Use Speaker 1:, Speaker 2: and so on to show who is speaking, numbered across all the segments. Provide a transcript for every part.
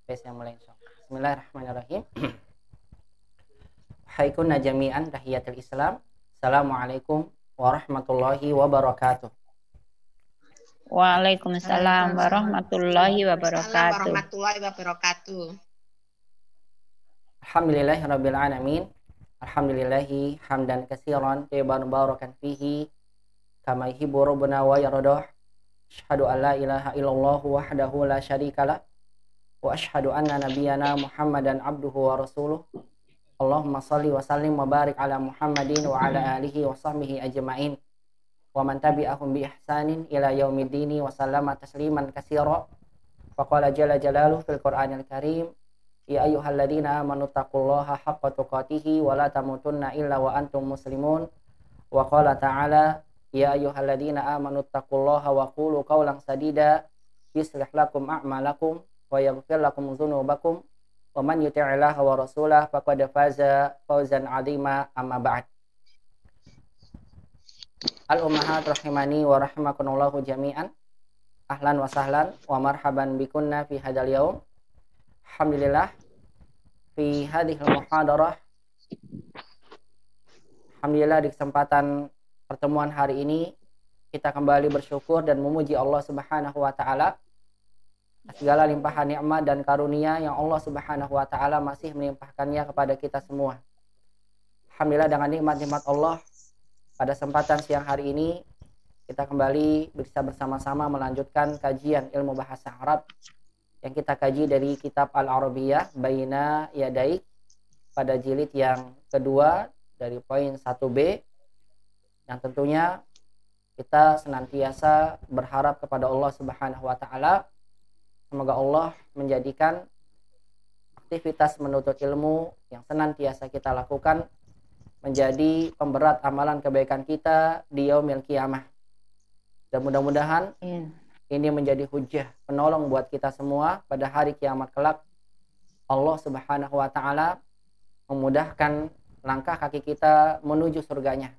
Speaker 1: Space yang mulai insyaallah. Bismillahirrahmanirrahim. Haikunna jami'an tahiyatul Islam. Assalamualaikum warahmatullahi wabarakatuh.
Speaker 2: Waalaikumsalam warahmatullahi
Speaker 3: Waalaikumsalam
Speaker 2: wabarakatuh.
Speaker 3: warahmatullahi wabarakatuh.
Speaker 1: Alhamdulillahirabbil alamin. Alhamdulillahi hamdan katsiran tayyiban barakan fihi kama yuhibbu rabbuna wa yardah. Asyhadu an la ilaha illallah wahdahu la syarikalah wa asyhadu anna nabiyyana Muhammadan abduhu wa rasuluh. Allahumma shalli wa sallim wa barik ala Muhammadin wa ala alihi wa sahbihi ajma'in wa man tabi'ahum bi ihsanin ila yaumiddini wa sallama tasliman katsira. Wa qala jalla jalaluhu fil Qur'anil Karim, ya ayyuhalladzina amanu taqullaha haqqa tuqatih wa la tamutunna illa wa antum muslimun. Wa qala ta'ala, ya ayyuhalladzina amanu taqullaha wa qulu qawlan sadida yuslih lakum a'malakum wa yaghfir lakum dzunubakum wa man yuti'illaha wa rasulahu faqad faza fawzan 'azima. Amma ba'd. Al-ummahat rahimani wa rahimakumullahu jami'an. Ahlan wa sahlan wa marhaban bikunna fi hadzal yaum. Alhamdulillah fi hadhil muhadarah. Alhamdulillah di kesempatan pertemuan hari ini kita kembali bersyukur dan memuji Allah Subhanahu wa taala segala limpahan nikmat dan karunia yang Allah Subhanahu wa taala masih melimpahkannya kepada kita semua. Alhamdulillah dengan nikmat-nikmat Allah pada kesempatan siang hari ini kita kembali bisa bersama-sama melanjutkan kajian ilmu bahasa Arab yang kita kaji dari kitab Al-Arabiyah Baina Yadaik pada jilid yang kedua dari poin 1B, yang tentunya kita senantiasa berharap kepada Allah Subhanahu wa taala semoga Allah menjadikan aktivitas menuntut ilmu yang senantiasa kita lakukan menjadi pemberat amalan kebaikan kita di yaumil qiyamah. Dan mudah-mudahan ini menjadi hujjah penolong buat kita semua pada hari kiamat kelak. Allah Subhanahu wa taala memudahkan langkah kaki kita menuju surganya.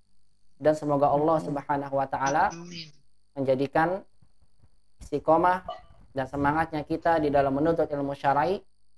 Speaker 1: Dan semoga Allah Subhanahu wa taala menjadikan istiqomah dan semangatnya kita di dalam menuntut ilmu syar'i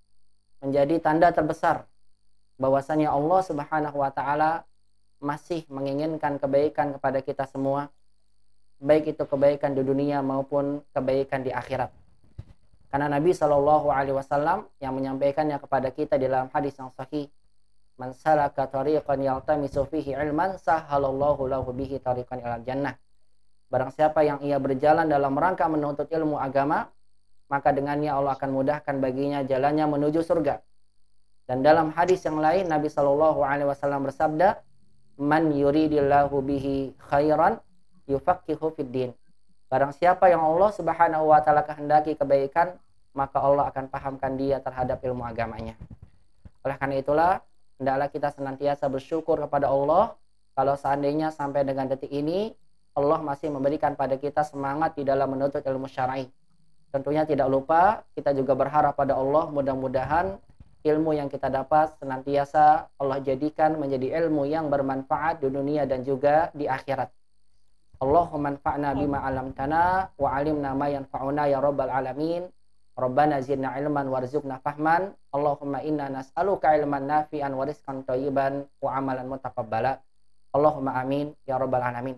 Speaker 1: menjadi tanda terbesar bahwasanya Allah Subhanahu wa taala masih menginginkan kebaikan kepada kita semua, baik itu kebaikan di dunia maupun kebaikan di akhirat. Karena Nabi Shallallahu alaihi wasallam yang menyampaikannya kepada kita di dalam hadis yang sahih, man salaka tariqan yaltamisu fihi ilman sahhalallahu lahu bihi tariqan ilal jannah. Barang siapa yang ia berjalan dalam rangka menuntut ilmu agama, maka dengannya Allah akan mudahkan baginya jalannya menuju surga. Dan dalam hadis yang lain Nabi Shallallahu alaihi wasallam bersabda, man yuridillahu bihi khairan yufaqihu fid din. Barang siapa yang Allah Subhanahu wa taala kehendaki kebaikan, maka Allah akan pahamkan dia terhadap ilmu agamanya. Oleh karena itulah, hendaklah kita senantiasa bersyukur kepada Allah kalau seandainya sampai dengan detik ini Allah masih memberikan pada kita semangat di dalam menuntut ilmu syar'i. Tentunya tidak lupa kita juga berharap pada Allah mudah-mudahan ilmu yang kita dapat senantiasa Allah jadikan menjadi ilmu yang bermanfaat di dunia dan juga di akhirat. Allahumma anfa'na bima 'allamtana wa 'allimna ma yanfa'una ya rabbal alamin. Rabbana zidna ilman warzuqna fahman. Allahumma inna nas'aluka ilman nafi'an wa rizqan thayyiban wa amalan mutaqabbala. Allahumma amin ya rabbal alamin.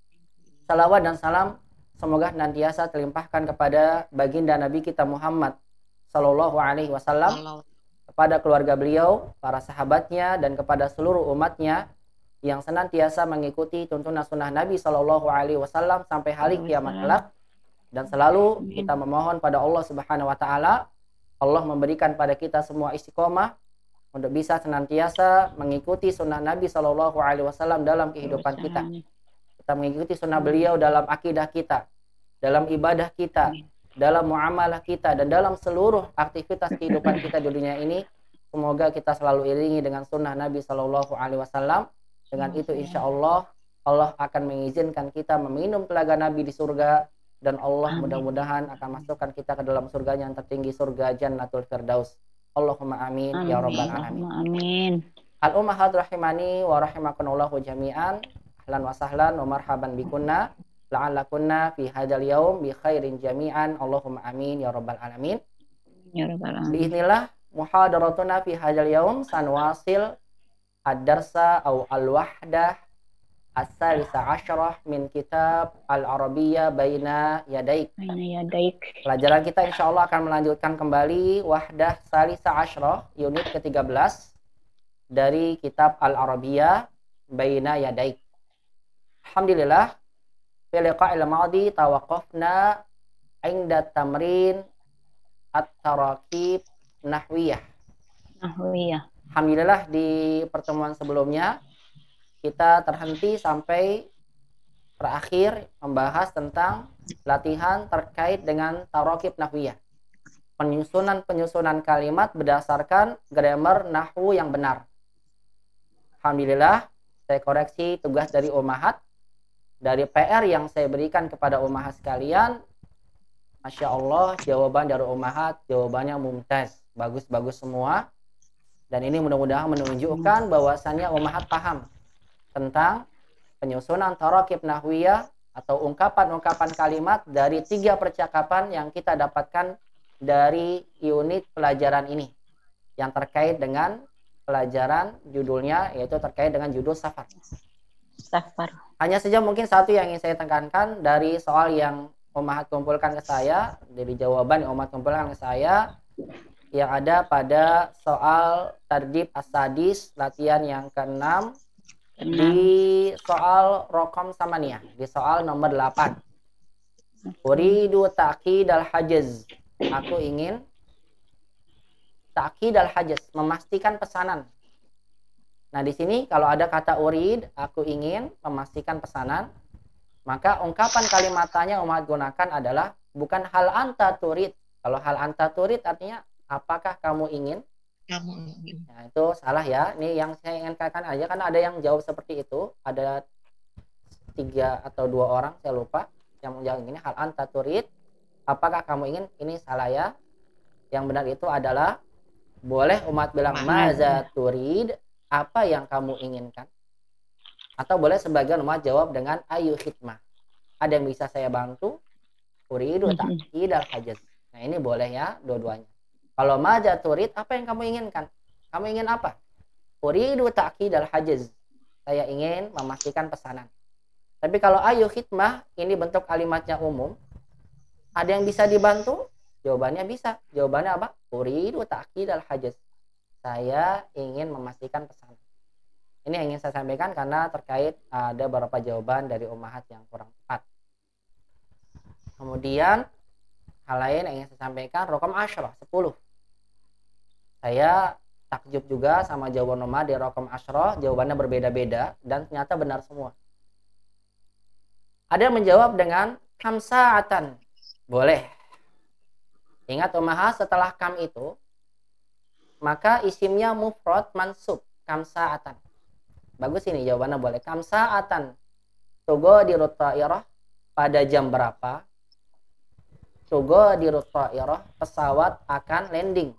Speaker 1: Salawat dan salam semoga nantiasa terlimpahkan kepada baginda Nabi kita Muhammad sallallahu alaihi wasallam, kepada keluarga beliau, para sahabatnya, dan kepada seluruh umatnya yang senantiasa mengikuti tuntunan sunnah Nabi sallallahu alaihi wasallam sampai hari kiamat kelak. Dan selalu kita memohon pada Allah Subhanahu wa taala, Allah memberikan pada kita semua istiqomah untuk bisa senantiasa mengikuti sunnah Nabi sallallahu alaihi wasallam dalam kehidupan kita. Kita mengikuti sunnah beliau dalam akidah kita, dalam ibadah kita, dalam muamalah kita, dan dalam seluruh aktivitas kehidupan kita di dunia ini. Semoga kita selalu iringi dengan sunnah Nabi Shallallahu Alaihi Wasallam. Dengan itu insya Allah akan mengizinkan kita meminum telaga Nabi di surga, dan Allah mudah-mudahan akan masukkan kita ke dalam surganya yang tertinggi, surga Jannatul Firdaus. Allahumma amin ya rabbal alamin.
Speaker 2: Amin.
Speaker 1: Al-ummahat rahimani wa rahimakumullahu jami'an. Ahlan wa sahlan wa marhaban bikunna la'allakunna fi hadzal yaum bi khairin jami'an. Allahumma amin ya rabbal alamin.
Speaker 2: Ya Rabbal Alamin.
Speaker 1: Biiznillah muhadaratuna fi hadzal yaum sanwasil ad-darsa au al-wahdah as-salisa asyarah min kitab al-Arabiyyah baina yadaik.
Speaker 2: Baina yadaik.
Speaker 1: Pelajaran kita insya Allah akan melanjutkan kembali wahdah salisa asyarah unit ke-13 dari kitab al-Arabiyyah baina yadaik. Alhamdulillah, fi liqa'il madi tawaqqafna 'inda tamrin at-tarakib nahwiyah. Alhamdulillah, di pertemuan sebelumnya kita terhenti sampai terakhir membahas tentang latihan terkait dengan tarakib nahwiyah. Penyusunan kalimat berdasarkan grammar nahwu yang benar. Alhamdulillah, saya koreksi tugas dari ummahat. Dari PR yang saya berikan kepada ummahat sekalian, Masya Allah, jawaban dari ummahat, jawabannya mumtaz, bagus-bagus semua. Dan ini mudah-mudahan menunjukkan bahwasannya ummahat paham tentang penyusunan tarakib nahwiyah atau ungkapan-ungkapan kalimat dari 3 percakapan yang kita dapatkan dari unit pelajaran ini yang terkait dengan pelajaran judulnya, yaitu terkait dengan judul safar. Hanya saja mungkin satu yang ingin saya tekankan dari soal yang ummahat kumpulkan ke saya, dari jawaban yang ummahat kumpulkan ke saya, yang ada pada soal tardib as-sadis latihan yang ke-6 di soal rokam samaniyah, di soal nomor 8. Uridu ta'kid al-hajaz. Aku ingin ta'kid al-hajaz, memastikan pesanan. Nah, di sini kalau ada kata urid, aku ingin memastikan pesanan, maka ungkapan kalimatnya umat gunakan adalah bukan hal anta turid. Kalau hal anta turid artinya apakah kamu ingin? Nah, itu salah ya. Ini yang saya ingin katakan aja, karena ada yang jawab seperti itu. Ada 3 atau 2 orang, saya lupa, yang menjawab ini hal anta turid. Apakah kamu ingin? Ini salah ya. Yang benar itu adalah boleh umat bilang maza turid, apa yang kamu inginkan? Atau boleh sebagian umat jawab dengan ayu khidmah. Ada yang bisa saya bantu? Uridu ta'kid al-hajaz. Nah, ini boleh ya, dua-duanya. Kalau maza turid, apa yang kamu inginkan? Kamu ingin apa? Uridu ta'kid al-hajaz. Saya ingin memastikan pesanan. Tapi kalau ayu khidmah, ini bentuk kalimatnya umum. Ada yang bisa dibantu? Jawabannya bisa. Jawabannya apa? Uridu ta'kid al-hajaz. Saya ingin memastikan pesanan. Ini yang ingin saya sampaikan karena terkait ada beberapa jawaban dari ummahat yang kurang tepat. Kemudian hal lain yang ingin saya sampaikan, rokam asyarah 10. Saya takjub juga sama jawaban ummahat di rokam asyarah, jawabannya berbeda-beda dan ternyata benar semua. Ada yang menjawab dengan kam sa'atan. Boleh. Ingat ummahat, setelah kam itu maka isimnya mufrad mansub, kam sa'atan. Bagus ini jawabannya boleh. Kam sa'atan tughadiru ta'irah, pada jam berapa tughadiru ta'irah, pesawat akan landing.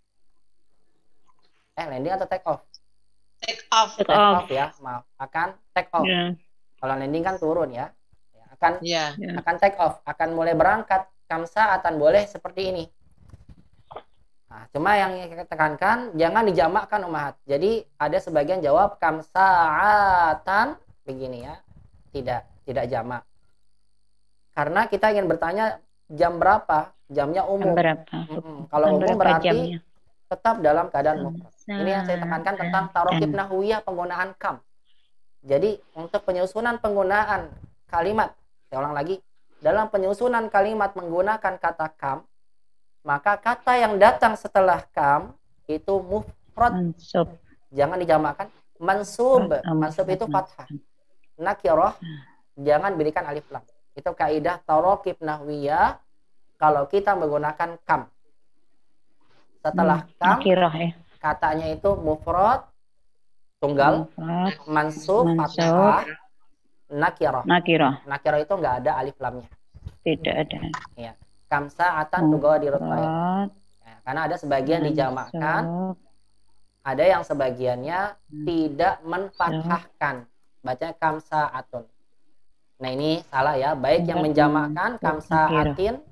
Speaker 1: Landing atau take off?
Speaker 3: Take off.
Speaker 1: Take off ya, maaf. Akan take off.
Speaker 2: Yeah.
Speaker 1: Kalau landing kan turun ya. Akan
Speaker 3: Yeah.
Speaker 1: akan take off, akan mulai berangkat. Kam sa'atan boleh seperti ini. Nah, cuma yang kita tekankan jangan dijamakkan ummahat. Jadi ada sebagian jawab kam sa'atan begini ya. Tidak jamak. Karena kita ingin bertanya jam berapa? Jamnya umum.
Speaker 2: Jam berapa?
Speaker 1: Kalau
Speaker 2: Jam
Speaker 1: umum
Speaker 2: berapa
Speaker 1: berarti
Speaker 2: jamnya?
Speaker 1: Tetap dalam keadaan mufrad. Ini yang saya tekankan tentang tarakib nahwiyah penggunaan kam. Jadi untuk penyusunan penggunaan kalimat, saya ulang lagi, dalam penyusunan kalimat menggunakan kata kam, maka kata yang datang setelah kam itu mufrad.
Speaker 2: Mansub.
Speaker 1: Jangan dijamakkan. Mansub. Mansub itu fathah. Nakirah jangan berikan alif lam. Itu kaidah tarakib nahwiyah kalau kita menggunakan kam. Setelah kam,
Speaker 2: Nakirah ya.
Speaker 1: katanya itu mufrad tunggal, mansub fathah, nakirah. Nakirah itu nggak ada alif lamnya.
Speaker 2: Tidak ada.
Speaker 1: Ya. Kam sa'atan tughadiru ta'irah. Ya, karena ada sebagian dijamakkan, ada yang sebagiannya tidak menfathahkan. Bacanya kam sa'atun. Nah, ini salah ya. Baik yang menjamakkan kam sa'atin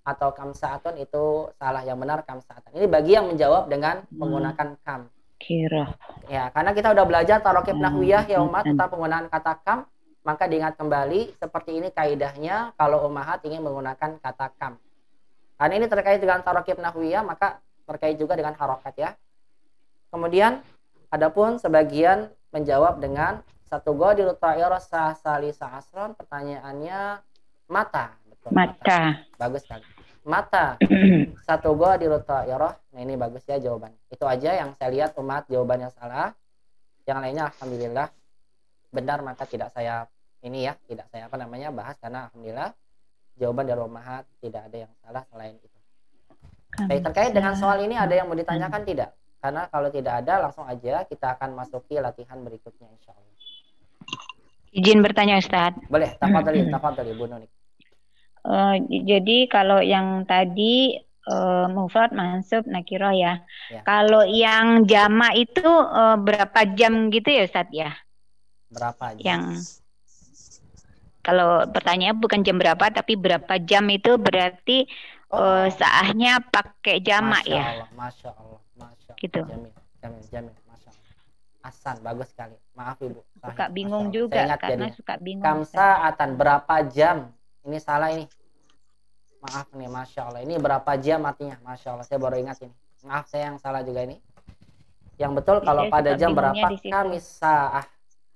Speaker 1: atau kamsa'atun itu salah, yang benar kamsa'atan. Ini bagi yang menjawab dengan menggunakan kam.
Speaker 2: Kira.
Speaker 1: Ya, karena kita udah belajar tarokib nahwiyah ya umat tentang penggunaan kata kam, maka diingat kembali seperti ini kaidahnya kalau umahat ingin menggunakan kata kam. Karena ini terkait dengan tarokib nahwiyah, maka terkait juga dengan harokat ya. Kemudian adapun sebagian menjawab dengan satu gadiru ta'irah salisa asron, pertanyaannya mata. Betul,
Speaker 2: Mata.
Speaker 1: Bagus sekali. Mata satu gadiru ta'irah. Nah, ini bagus ya jawaban. Itu aja yang saya lihat umat jawabannya salah. Yang lainnya alhamdulillah benar, maka tidak saya bahas karena alhamdulillah jawaban dari umat tidak ada yang salah selain itu. Baik, terkait dengan soal ini ada yang mau ditanyakan tidak? Karena kalau tidak ada langsung aja kita akan masuki latihan berikutnya insya Allah.
Speaker 2: Izin bertanya Ustadz.
Speaker 1: Boleh, tafadhali Bu Nunik.
Speaker 2: Jadi kalau yang tadi mufrad mansub nakirah ya. Kalau yang jama itu berapa jam gitu ya Ustadz ya?
Speaker 1: Berapa jam?
Speaker 2: Yang kalau pertanyaannya bukan jam berapa tapi berapa jam itu berarti saahnya pakai jama ya.
Speaker 1: Masya Allah.
Speaker 2: Gitu.
Speaker 1: Jamil, Masya Allah. Hasan, bagus sekali. Maaf Ibu.
Speaker 2: Suka bingung juga karena suka bingung.
Speaker 1: Kamsa'atan, berapa jam? Ini salah ini. Maaf nih, Masya Allah. Ini berapa jam artinya? Masya Allah, saya baru ingat ini. Maaf, saya yang salah juga ini. Yang betul kalau pada jam berapa? Kamisa'ah.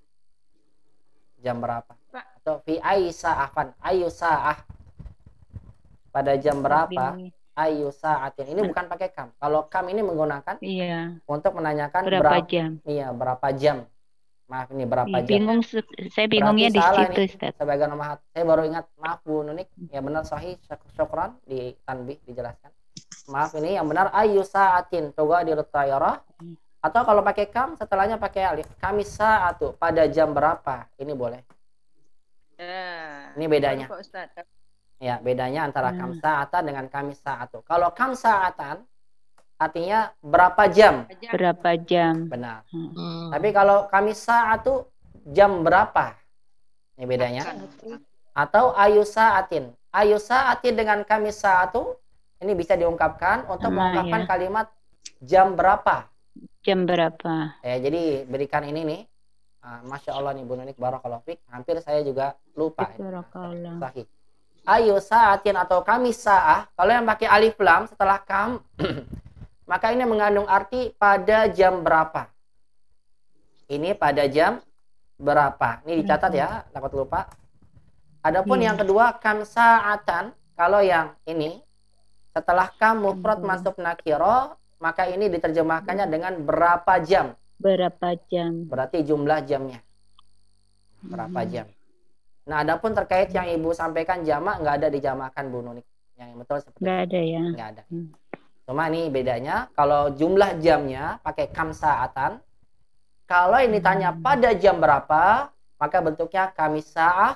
Speaker 1: Jam berapa? Atau fi aisa'afan. Ayu sa'ah. Pada jam berapa? Ayu sa'atin. Ini bukan pakai kam. Kalau kam ini menggunakan untuk menanyakan berapa jam. Iya, berapa jam. Maaf ini berapa jam.
Speaker 2: Saya bingungnya di situ, Ustaz.
Speaker 1: Sebagai nomor saya baru ingat, maaf Bu Nunik. Ya benar sahih, syukran di tanbih dijelaskan. Maaf ini yang benar ayu sa'atin tughadiru tayyarah. Atau kalau pakai kam setelahnya pakai alif. Kamis sa'atu, pada jam berapa? Ini boleh. Ini bedanya. Ya, bedanya antara kamsa'atan dengan kamisa'atu. Kalau kamsa'atan artinya berapa jam?
Speaker 2: Berapa jam.
Speaker 1: Benar. Tapi kalau kamisa'atu jam berapa? Ini bedanya. Atau ayu sa'atin. Ayu sa'atin dengan kamisa'atu ini bisa diungkapkan untuk mengungkapkan kalimat jam berapa?
Speaker 2: Jam berapa?
Speaker 1: Jadi berikan ini nih. Masya Allah nih Bu Nunik, barakallahu fik. Hampir saya juga lupa.
Speaker 2: Barakallah.
Speaker 1: Sahih. Ayu sa'atin atau kamis sa'ah, kalau yang pakai alif lam setelah kam maka ini mengandung arti pada jam berapa. Ini pada jam berapa. Ini dicatat ya, takut lupa. Adapun yang kedua kam sa'atan, kalau yang ini setelah kam mufrad masuk nakiro, maka ini diterjemahkannya dengan berapa jam.
Speaker 2: Berapa jam.
Speaker 1: Berarti jumlah jamnya. Berapa jam. Nah, adapun terkait yang Ibu sampaikan jamak nggak ada dijamakan Bu Nunik. Yang betul seperti
Speaker 2: nggak ada ya.
Speaker 1: Nggak ada. Cuma ini bedanya kalau jumlah jamnya pakai kamsa'atan. Kalau ini tanya pada jam berapa, maka bentuknya kamisa'ah.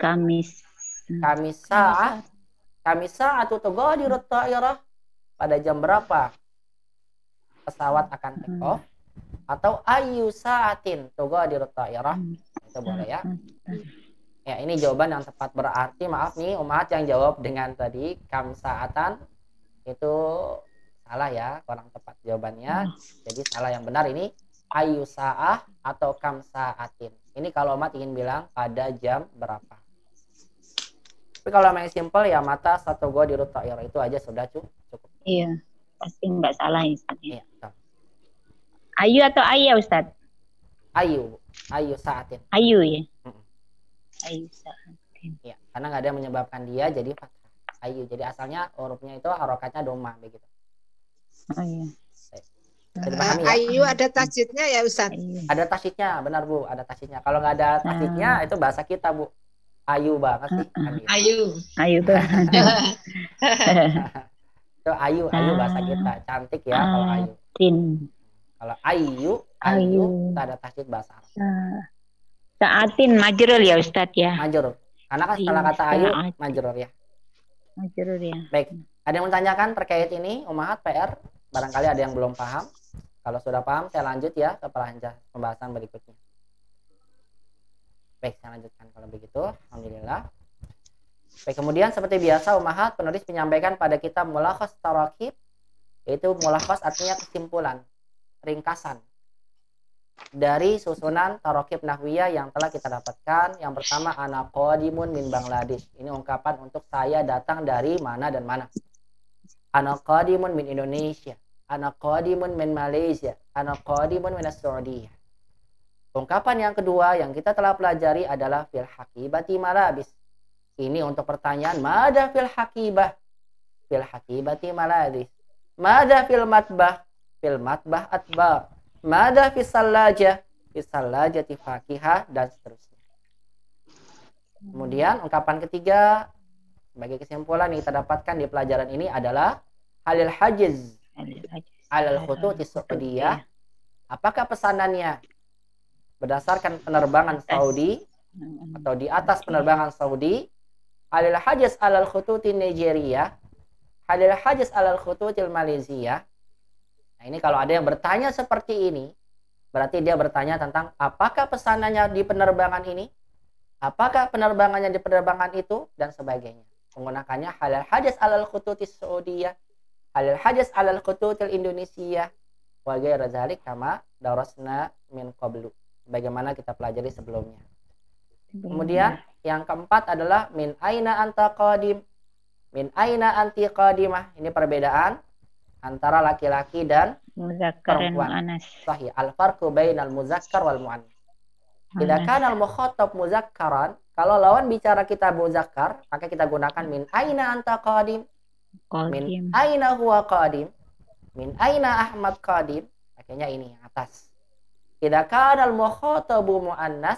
Speaker 1: Kamisa'ah atau tughadiru ta'irah. Pada jam berapa pesawat akan take off? Atau ayu sa'atin tughadiru ta'irah. Itu boleh ya. Ya, ini jawaban yang tepat. Berarti maaf nih umat yang jawab dengan tadi kamsa'atan itu salah ya, kurang tepat jawabannya. Jadi salah, yang benar ini ayu sa'ah atau kamsa'atin. Ini kalau umat ingin bilang pada jam berapa. Tapi kalau yang simpel ya mata satu gadiru ta'irah itu aja sudah cukup.
Speaker 2: Iya, pasti nggak salah Ustaz.
Speaker 1: Iya,
Speaker 2: ayu atau ayah Ustaz?
Speaker 1: Ayu sa'atin.
Speaker 2: Ayu ya. Ayu sa'atin.
Speaker 1: Ya, karena nggak ada yang menyebabkan dia jadi fathah. Ayu. Jadi asalnya hurufnya itu harokatnya doma begitu.
Speaker 2: Oh iya.
Speaker 1: Ya?
Speaker 3: Ayu ada tasjidnya ya Ustaz?
Speaker 1: Ada tasjidnya, benar Bu, ada tasjidnya. Kalau nggak ada tasjidnya itu bahasa kita Bu. Ayu banget sih.
Speaker 2: Ayu banget.
Speaker 1: Itu ayu bahasa kita. Cantik ya kalau ayu. Kalau ayu tak ada tasjid bahasa Arab.
Speaker 2: Sa'atin majrur ya Ustadz ya.
Speaker 1: Majrur. Karena kan setelah kata ayu majrur ya.
Speaker 2: Majrur ya.
Speaker 1: Baik. Ada yang menanyakan terkait ini Ummahat PR? Barangkali ada yang belum paham. Kalau sudah paham saya lanjut ya ke pembahasan berikutnya. Baik, saya lanjutkan kalau begitu. Alhamdulillah. Baik, kemudian seperti biasa Ummahat, penulis menyampaikan pada kita mulakhas tarakib, yaitu mulakhas artinya kesimpulan, ringkasan dari susunan tarakib nahwiyah yang telah kita dapatkan. Yang pertama, ana qadimun min Bangladesh. Ini ungkapan untuk saya datang dari mana dan mana. Ana qadimun min Indonesia. Ana qadimun min Malaysia. Ana qadimun min Saudi. Ungkapan yang kedua yang kita telah pelajari adalah fil haqibati malabis. Ini untuk pertanyaan, mada fil haqibah? Fil haqibati malabis. Mada fil matbah? Fil matbah atba. Mada fil salajah? Fil salajati fakihah, dan seterusnya. Kemudian ungkapan ketiga sebagai kesimpulan yang kita dapatkan di pelajaran ini adalah halil hajiz alal khututi Saudiyah. Apakah pesanannya berdasarkan penerbangan Saudi atau di atas penerbangan Saudi? Halil hajiz alal khututi Nigeria, halil hajiz alal khututil Malaysia. Nah, ini kalau ada yang bertanya seperti ini, berarti dia bertanya tentang apakah pesanannya di penerbangan ini, apakah penerbangannya di penerbangan itu, dan sebagainya. Menggunakannya halil hajiz alal khututis Saudiyah, halil hajiz alal khututil Indonesia, wa ghairu dzalik kama darasna min qablu. Bagaimana kita pelajari sebelumnya. Kemudian yang keempat adalah min aina anta qadim, min aina anti qadimah. Ini perbedaan antara laki-laki dan
Speaker 2: muzakkar dan
Speaker 1: perempuan.
Speaker 2: muannas.
Speaker 1: Sahih. Al farqu bainal muzakkar wal muannas. Idza kana al mukhatab muzakkaran, kalau lawan bicara kita muzakkar, maka kita gunakan min aina anta qadim, min aina huwa qadim, min aina Ahmad qadim. Akhirnya ini yang atas. Idza kana al mukhatabu muannas,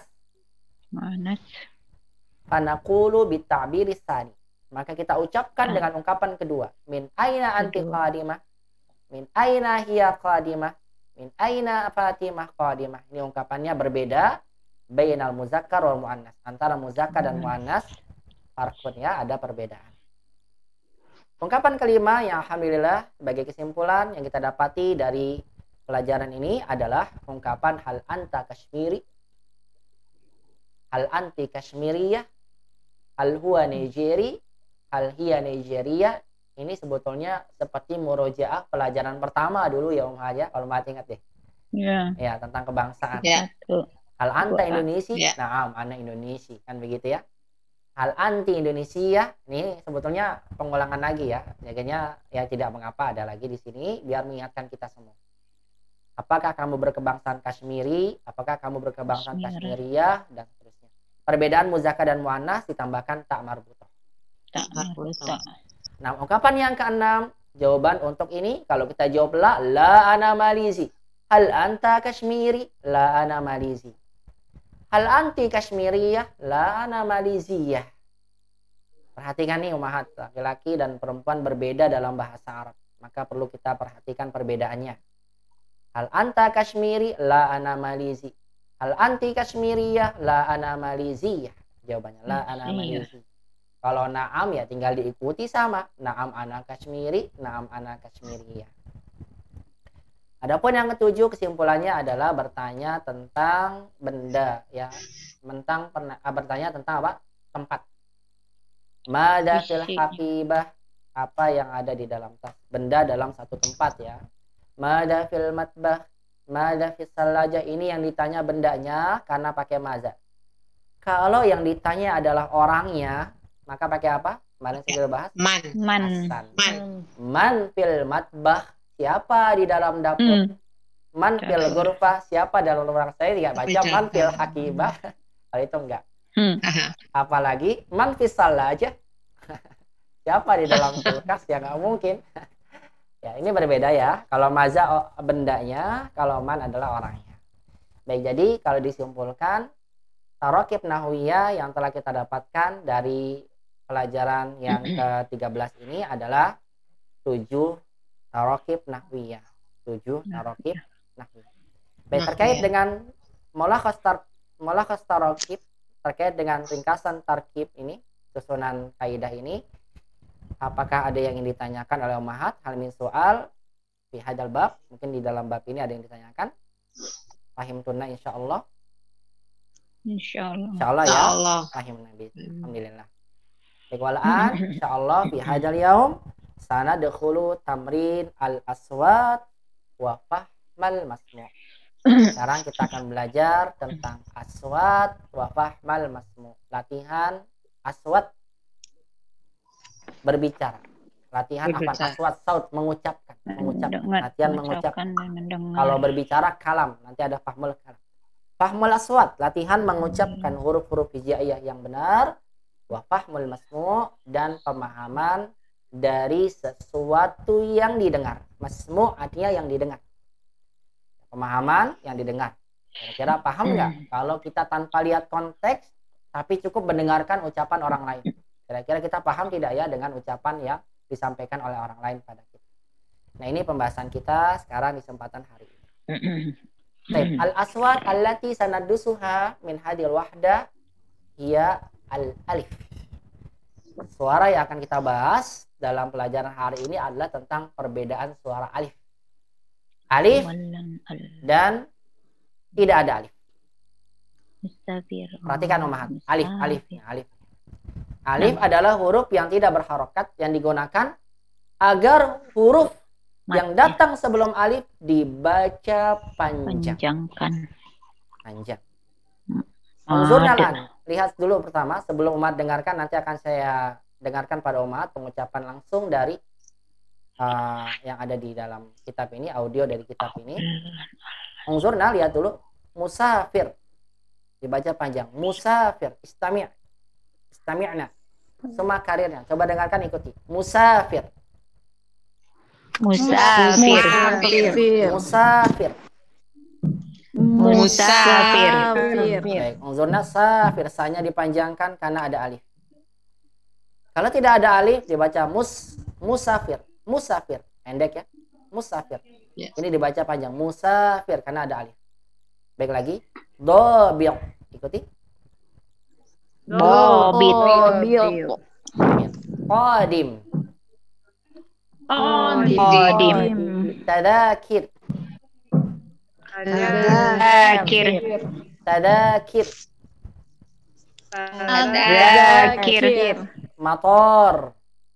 Speaker 1: fanaqulu bitabiri tsani. Maka kita ucapkan dengan ungkapan kedua, min aina anti qadimah, min aina hiya qadimah, min aina Fatimah qadimah. Ini ungkapannya berbeda bainal muzakkar wal muannas. Antara muzakkar dan muannas farqunnya ada perbedaan. Ungkapan kelima yang alhamdulillah sebagai kesimpulan yang kita dapati dari pelajaran ini adalah ungkapan hal anta kashmiri, hal anti kashmiriyah, hal huwa Nigeri, hal hiya Nigeria. Ini sebetulnya seperti murojaah pelajaran pertama dulu ya Ummahat, kalau Ummahat ingat deh. Ya, tentang kebangsaan. Hal anta Indonesia, naam ana Indonesia, kan begitu ya. Hal anti Indonesia, ini sebetulnya pengulangan lagi ya. Jadinya ya tidak mengapa ada lagi di sini biar mengingatkan kita semua. Apakah kamu berkebangsaan Kashmiri, apakah kamu berkebangsaan Kashmiriyah, dan seterusnya. Perbedaan muzakkar dan muannas ditambahkan tak marbutoh.
Speaker 2: Tak marbutoh.
Speaker 1: Nah, ungkapan yang keenam, jawaban untuk ini kalau kita jawab la ana Malizi. Hal anta Kashmiri, la ana Malizi. Hal anti Kashmiriyah, la ana Maliziyah. Perhatikan nih Ummahat, laki-laki dan perempuan berbeda dalam bahasa Arab. Maka perlu kita perhatikan perbedaannya. Hal anta Kashmiri, la ana Malizi. Hal anti Kashmiriyah, la ana Maliziyah. Jawabannya la ana Malizi. Kalau na'am ya tinggal diikuti sama. Na'am ana Kashmiri, na'am ana Kashmiriyah. Adapun yang ketujuh kesimpulannya adalah bertanya tentang benda ya. Bertanya tentang apa? Tempat. Mada fil haqibah, apa yang ada di dalam tas. Benda dalam satu tempat ya. Mada fil matbah, mada fil salajah. Ini yang ditanya bendanya karena pakai maza. Kalau yang ditanya adalah orangnya, maka pakai apa? Kemarin saya sudah bahas. Man fil matbah, siapa di dalam dapur. Man fil ghurfah, siapa dalam ruang. Saya tidak baca man fil haqibah. Kalau itu enggak. Apalagi man fil salajah. Siapa di dalam kulkas, ya nggak mungkin. Ya, ini berbeda ya. Kalau maza bendanya, kalau man adalah orangnya. Baik, jadi kalau disimpulkan, tarakib nahwiyah yang telah kita dapatkan dari pelajaran yang ke-13 ini adalah 7 tarakib nahwiyah. 7 tarakib nahwiyah. Baik, terkait dengan mulakhas tarakib, terkait dengan ringkasan tarkib ini, susunan kaidah ini, apakah ada yang ingin ditanyakan oleh Ummahat? Hal min soal fi hadal bab, mungkin di dalam bab ini ada yang ditanyakan. Fahim tunna insyaallah.
Speaker 2: Insyaallah.
Speaker 1: Insyaallah ya. Fahim nabi. Alhamdulillah. Baik, walaan insyaallah fi hadzal yaum sanadkhulu tamrin al-aswat wa fahmal masmu'. Sekarang kita akan belajar tentang aswat wa fahmal masmu'. Latihan aswat berbicara. Latihan apa? Aswat saut mengucapkan. Latihan mengucapkan. Kalau berbicara kalam, nanti ada fahmul kalam. Fahmul aswat, latihan mengucapkan huruf-huruf hijaiyah yang benar. Wa fahmul masmu' dan pemahaman dari sesuatu yang didengar. Masmu' artinya yang didengar. Pemahaman yang didengar. Kira-kira paham nggak kalau kita tanpa lihat konteks tapi cukup mendengarkan ucapan orang lain? Kira-kira kita paham tidak ya dengan ucapan yang disampaikan oleh orang lain pada kita? Nah, ini pembahasan kita sekarang di kesempatan hari ini. Al-aswat allati sanaddusuha min hadil wahda hiya al-alif. Suara yang akan kita bahas dalam pelajaran hari ini adalah tentang perbedaan suara alif. Alif dan tidak ada alif. Perhatikan Umahat. Alif. Alif adalah huruf yang tidak berharokat yang digunakan agar huruf yang datang sebelum alif dibaca panjang. Panjang. Unzurnalan. Lihat dulu pertama sebelum Umat dengarkan, nanti akan saya dengarkan pada Umat pengucapan langsung dari yang ada di dalam kitab ini, audio dari kitab ini. Unzurna, lihat dulu. Musafir dibaca panjang. Musafir. Istami'na. Semua karirnya. Coba dengarkan, ikuti. Musafir. Baik, unzurna safir, sanya dipanjangkan karena ada alif. Kalau tidak ada alif dibaca musafir. Pendek ya. Musafir. Yes. Ini dibaca panjang. Musafir karena ada alif. Baik lagi. Dobir. Ikuti.
Speaker 2: Dobir.
Speaker 1: Qadim. Tadakir. Motor.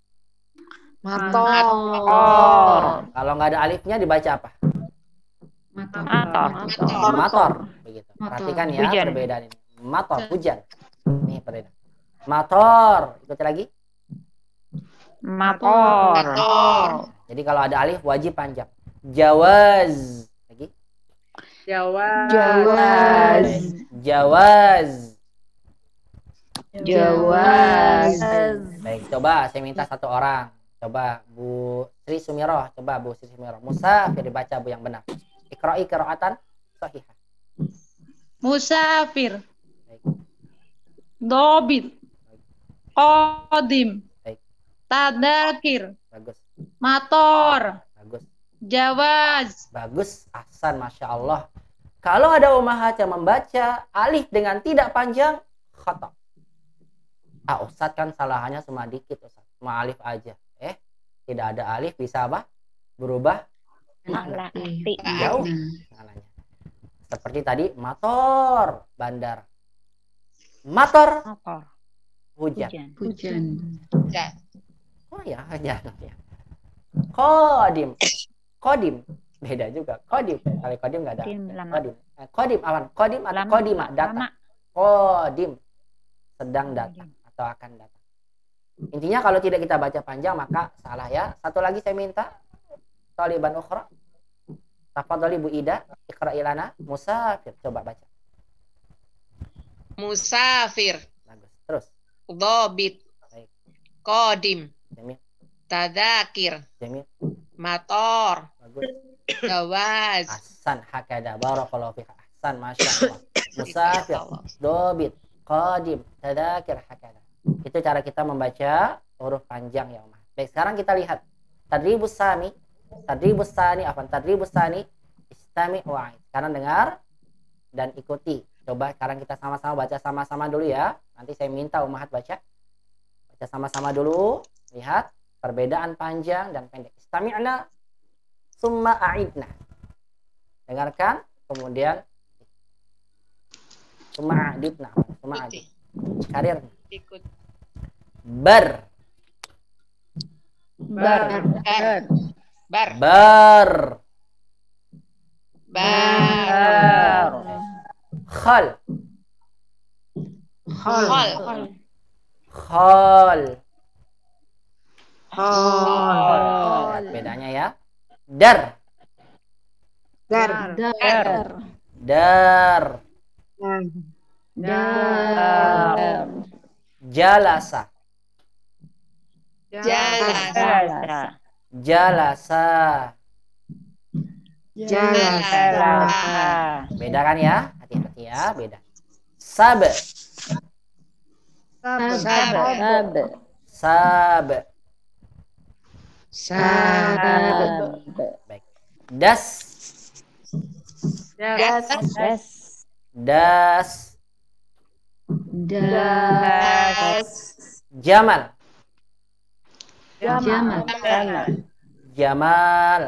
Speaker 1: Kalau nggak ada alifnya dibaca apa? Motor. Begitu. Perhatikan ya hujan. Perbedaan ini. Motor, hujan. Ini perbedaan. Motor. Ikuti lagi.
Speaker 2: Motor.
Speaker 1: Jadi kalau ada alif wajib panjang. Jawaz. Lagi. Jawaz. Baik, coba saya minta satu orang. Coba Bu Sri Sumiroh. Musafir dibaca Bu yang benar. Iqra'i qira'atan shahihah.
Speaker 4: Musafir. Dobit. Qadim. Tadakir.
Speaker 1: Bagus.
Speaker 4: Motor.
Speaker 1: Bagus.
Speaker 4: Jawaz.
Speaker 1: Bagus. Ahsan, Masya Allah. Kalau ada umahat yang membaca alif dengan tidak panjang, khata. Ustadz kan salahannya cuma dikit, Ustadz. Cuma alif aja. Tidak ada alif bisa apa? Berubah makna. Jauh maknanya. Seperti tadi, motor, bandar. Motor. Hujan. Oh ya, jangan ya. Kodim. Beda juga. Kodim. Kalau kodim nggak ada. Kodim awan. Kodim atau kodima datang. Kodim sedang datang atau akan datang. Intinya kalau tidak kita baca panjang maka salah ya. Satu lagi saya minta. Taliban ukhra. Tafadhali Bu Ida. Iqra'i lana. Musafir. Coba baca.
Speaker 3: Musafir.
Speaker 1: Bagus. Terus.
Speaker 3: Dobit. Qadim.
Speaker 1: Jamil.
Speaker 3: Tadakir.
Speaker 1: Jamil.
Speaker 3: Motor.
Speaker 1: Bagus.
Speaker 3: Jawaz.
Speaker 1: Ahsan hakada. Barakallahu fiik. Ahsan, Masya Allah. Musafir. Dobit. Qadim. Tadakir hakada. Itu cara kita membaca huruf panjang ya Umar. Baik, sekarang kita lihat. Tadribus sani. Istami wa'id. Sekarang dengar dan ikuti. Coba sekarang kita sama-sama baca sama-sama dulu ya. Nanti saya minta Umahat baca. Baca sama-sama dulu. Lihat perbedaan panjang dan pendek. Istami'na summa a'idna. Dengarkan, kemudian summa a'idna. Karir.
Speaker 3: Ikut.
Speaker 1: Ber.
Speaker 4: Bar.
Speaker 3: Bar.
Speaker 1: Ber.
Speaker 3: Bar.
Speaker 1: Khal.
Speaker 3: Khol.
Speaker 1: Khal.
Speaker 3: Khol.
Speaker 1: Lihat bedanya ya. Dar.
Speaker 3: Dar.
Speaker 1: Dar.
Speaker 2: Dar.
Speaker 1: Jalasa.
Speaker 3: Jalasa.
Speaker 1: Jalasa.
Speaker 3: Jalasa.
Speaker 1: Beda kan ya? Hati-hati ya, beda. Sab.
Speaker 3: Sab.
Speaker 1: Sab.
Speaker 3: Sab.
Speaker 1: Baik. Das.
Speaker 3: Das.
Speaker 1: Das.
Speaker 3: Das.
Speaker 1: Jamal.
Speaker 3: Jamal.
Speaker 1: Jamal.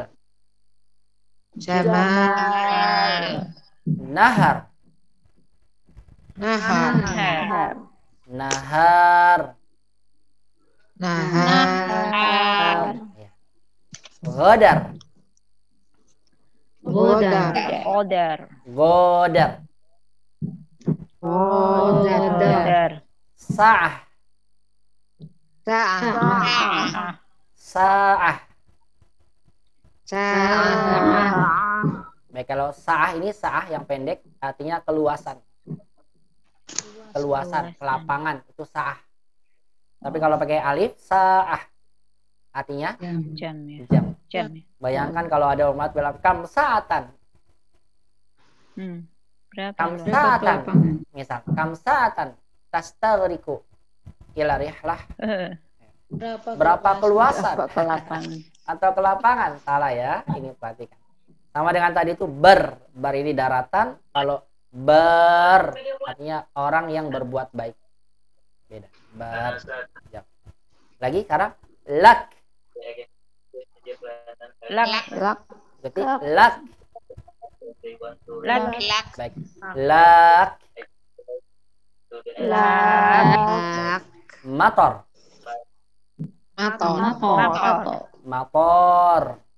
Speaker 3: Jamal.
Speaker 1: Nahar.
Speaker 3: Nahar.
Speaker 1: Nahar.
Speaker 3: Nahar.
Speaker 1: Godar.
Speaker 3: Godar.
Speaker 2: Odar.
Speaker 1: Godar.
Speaker 3: Godar.
Speaker 1: Sa'ah.
Speaker 3: Sa'ah.
Speaker 1: Sa'ah.
Speaker 3: Sa'ah.
Speaker 1: Baik, kalau sa'ah ini sa'ah yang pendek artinya keluasan. Keluasan, kelapangan itu sa'ah. Tapi kalau pakai alif sa'ah artinya
Speaker 2: Jam ya.
Speaker 1: jam.
Speaker 2: Jam ya.
Speaker 1: Bayangkan kalau ada umat bilang kam sa'atan.
Speaker 2: Berapa?
Speaker 1: Kam
Speaker 2: loh?
Speaker 1: sa'atan. Misal kam sa'atan tastaghriku ila rihlah. Berapa keluasan atau kelapangan? Salah ya, ini perhatikan. Sama dengan tadi itu ber ini daratan, kalau ber artinya orang yang berbuat baik. Beda. Ber. Ya. Lagi sekarang lak.
Speaker 2: Lak.
Speaker 1: Berarti lak.
Speaker 2: Lak.
Speaker 1: Baik. Lak.
Speaker 3: Lak.
Speaker 1: Motor.
Speaker 3: Motor.
Speaker 1: Motor.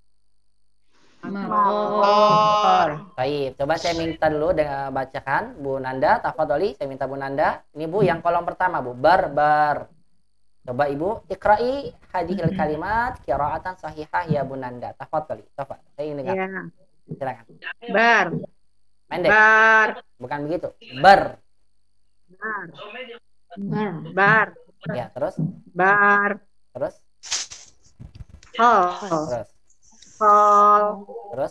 Speaker 3: Motor.
Speaker 1: Baik, coba saya minta dulu dengan bacakan Bu Nanda, tafadholi, saya minta Bu Nanda. Ini Bu yang kolom pertama Bu, bar. Coba Ibu ikra'i hadhil kalimat qiraatan sahihah ya Bu Nanda. Tafadholi, coba. Saya ingin dengar.
Speaker 3: Ya.
Speaker 1: Silakan.
Speaker 3: Bar.
Speaker 1: Pendek.
Speaker 3: Bar.
Speaker 1: Bukan begitu. Bar.
Speaker 3: Bar.
Speaker 1: Ya, terus.
Speaker 3: Bar.
Speaker 1: Terus.
Speaker 3: Hol.
Speaker 1: Terus.
Speaker 3: Hol.
Speaker 1: Terus.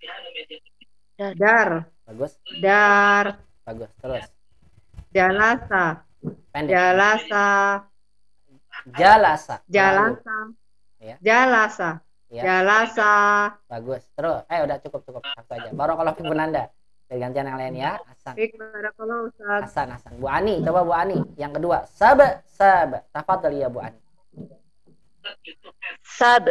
Speaker 3: Dar.
Speaker 1: Bagus.
Speaker 3: Dar.
Speaker 1: Bagus. Terus.
Speaker 3: Jalasa.
Speaker 1: Pendek.
Speaker 3: Jalasa.
Speaker 1: Jalasa.
Speaker 3: Jalasa.
Speaker 1: Ya.
Speaker 3: Jalasa.
Speaker 1: Ya.
Speaker 3: Jalasa.
Speaker 1: Bagus. Terus. Udah cukup. Satu aja. Barakallahu fiik Bu Nanda. Dari gantian yang lain ya. Hasan.
Speaker 3: Barakallahu Ustaz.
Speaker 1: Hasan. Bu Ani, coba Bu Ani. Yang kedua, sab. Tafadhol ya Bu Ani.
Speaker 5: Sab.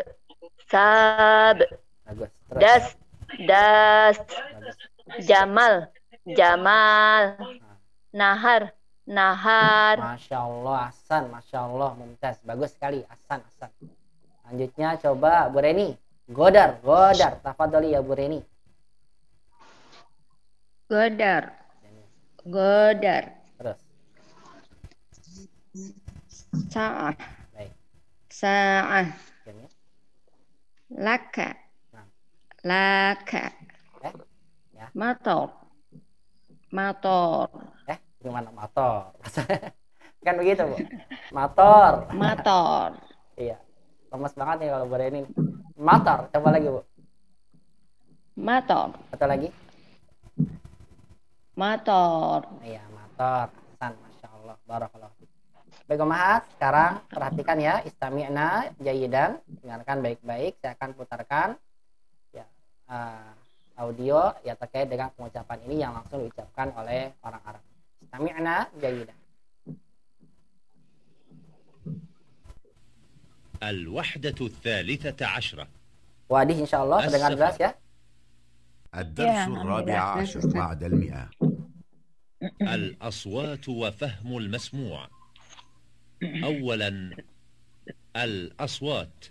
Speaker 1: Bagus. Terus.
Speaker 5: Das.
Speaker 1: Bagus.
Speaker 5: Jamal. Nahar.
Speaker 1: Masya Allah, Hasan. Masya Allah, mumtaz. Bagus sekali, Hasan. Lanjutnya coba Bu Reni. Godar. Tafadhol ya Bu Reni.
Speaker 2: Godar.
Speaker 1: Terus.
Speaker 2: Sa'ah.
Speaker 1: Baik.
Speaker 2: Sa'ah.
Speaker 1: Ini.
Speaker 2: Laka.
Speaker 1: Nah.
Speaker 2: Laka.
Speaker 1: Ya.
Speaker 2: Motor.
Speaker 1: Gimana motor? Kan begitu Bu. Motor. Iya. Lemes banget nih kalau Bu Reni. Motor. Coba lagi Bu.
Speaker 2: Motor.
Speaker 1: Satu lagi. Iya, motor. Hasan, Masya Allah. Barakallah. Baik, Umahat, sekarang perhatikan ya. Istami'na jayidan. Dengarkan baik-baik. Saya akan putarkan ya, audio ya terkait dengan pengucapan ini yang langsung diucapkan oleh orang Arab. Istami'na jayidan.
Speaker 6: Al-wahdatu الثالثة عشرة.
Speaker 1: Wadih insya Allah terdengar jelas ya.
Speaker 7: الدرس الرابع عشر بعد 100.
Speaker 6: الأصوات وفهم المسموع. أولا الأصوات.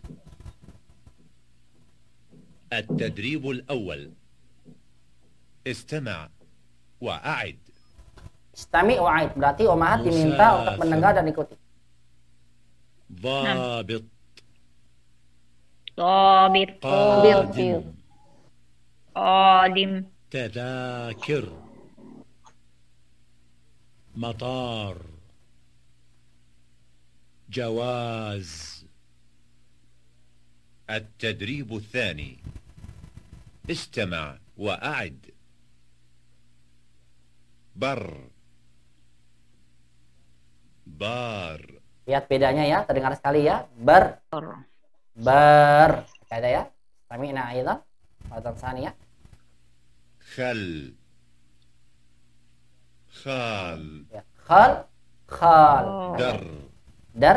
Speaker 6: التدريب الأول. استمع وأعد.
Speaker 1: Istami wa'id, berarti Ummahat diminta untuk mendengar dan ikuti.
Speaker 6: ضابط.
Speaker 2: ضابط.
Speaker 6: قادم.
Speaker 2: قادم.
Speaker 6: تذاكر. مطار. جواز. التدريب الثاني. استمع وأعد. بر. بار.
Speaker 1: Lihat bedanya ya, terdengar sekali ya. Ber. Kata ya. Sami'na aidan. Wadhan saniyah.
Speaker 6: خل. خال.
Speaker 1: Ya. Khal.
Speaker 6: در.
Speaker 1: Dar.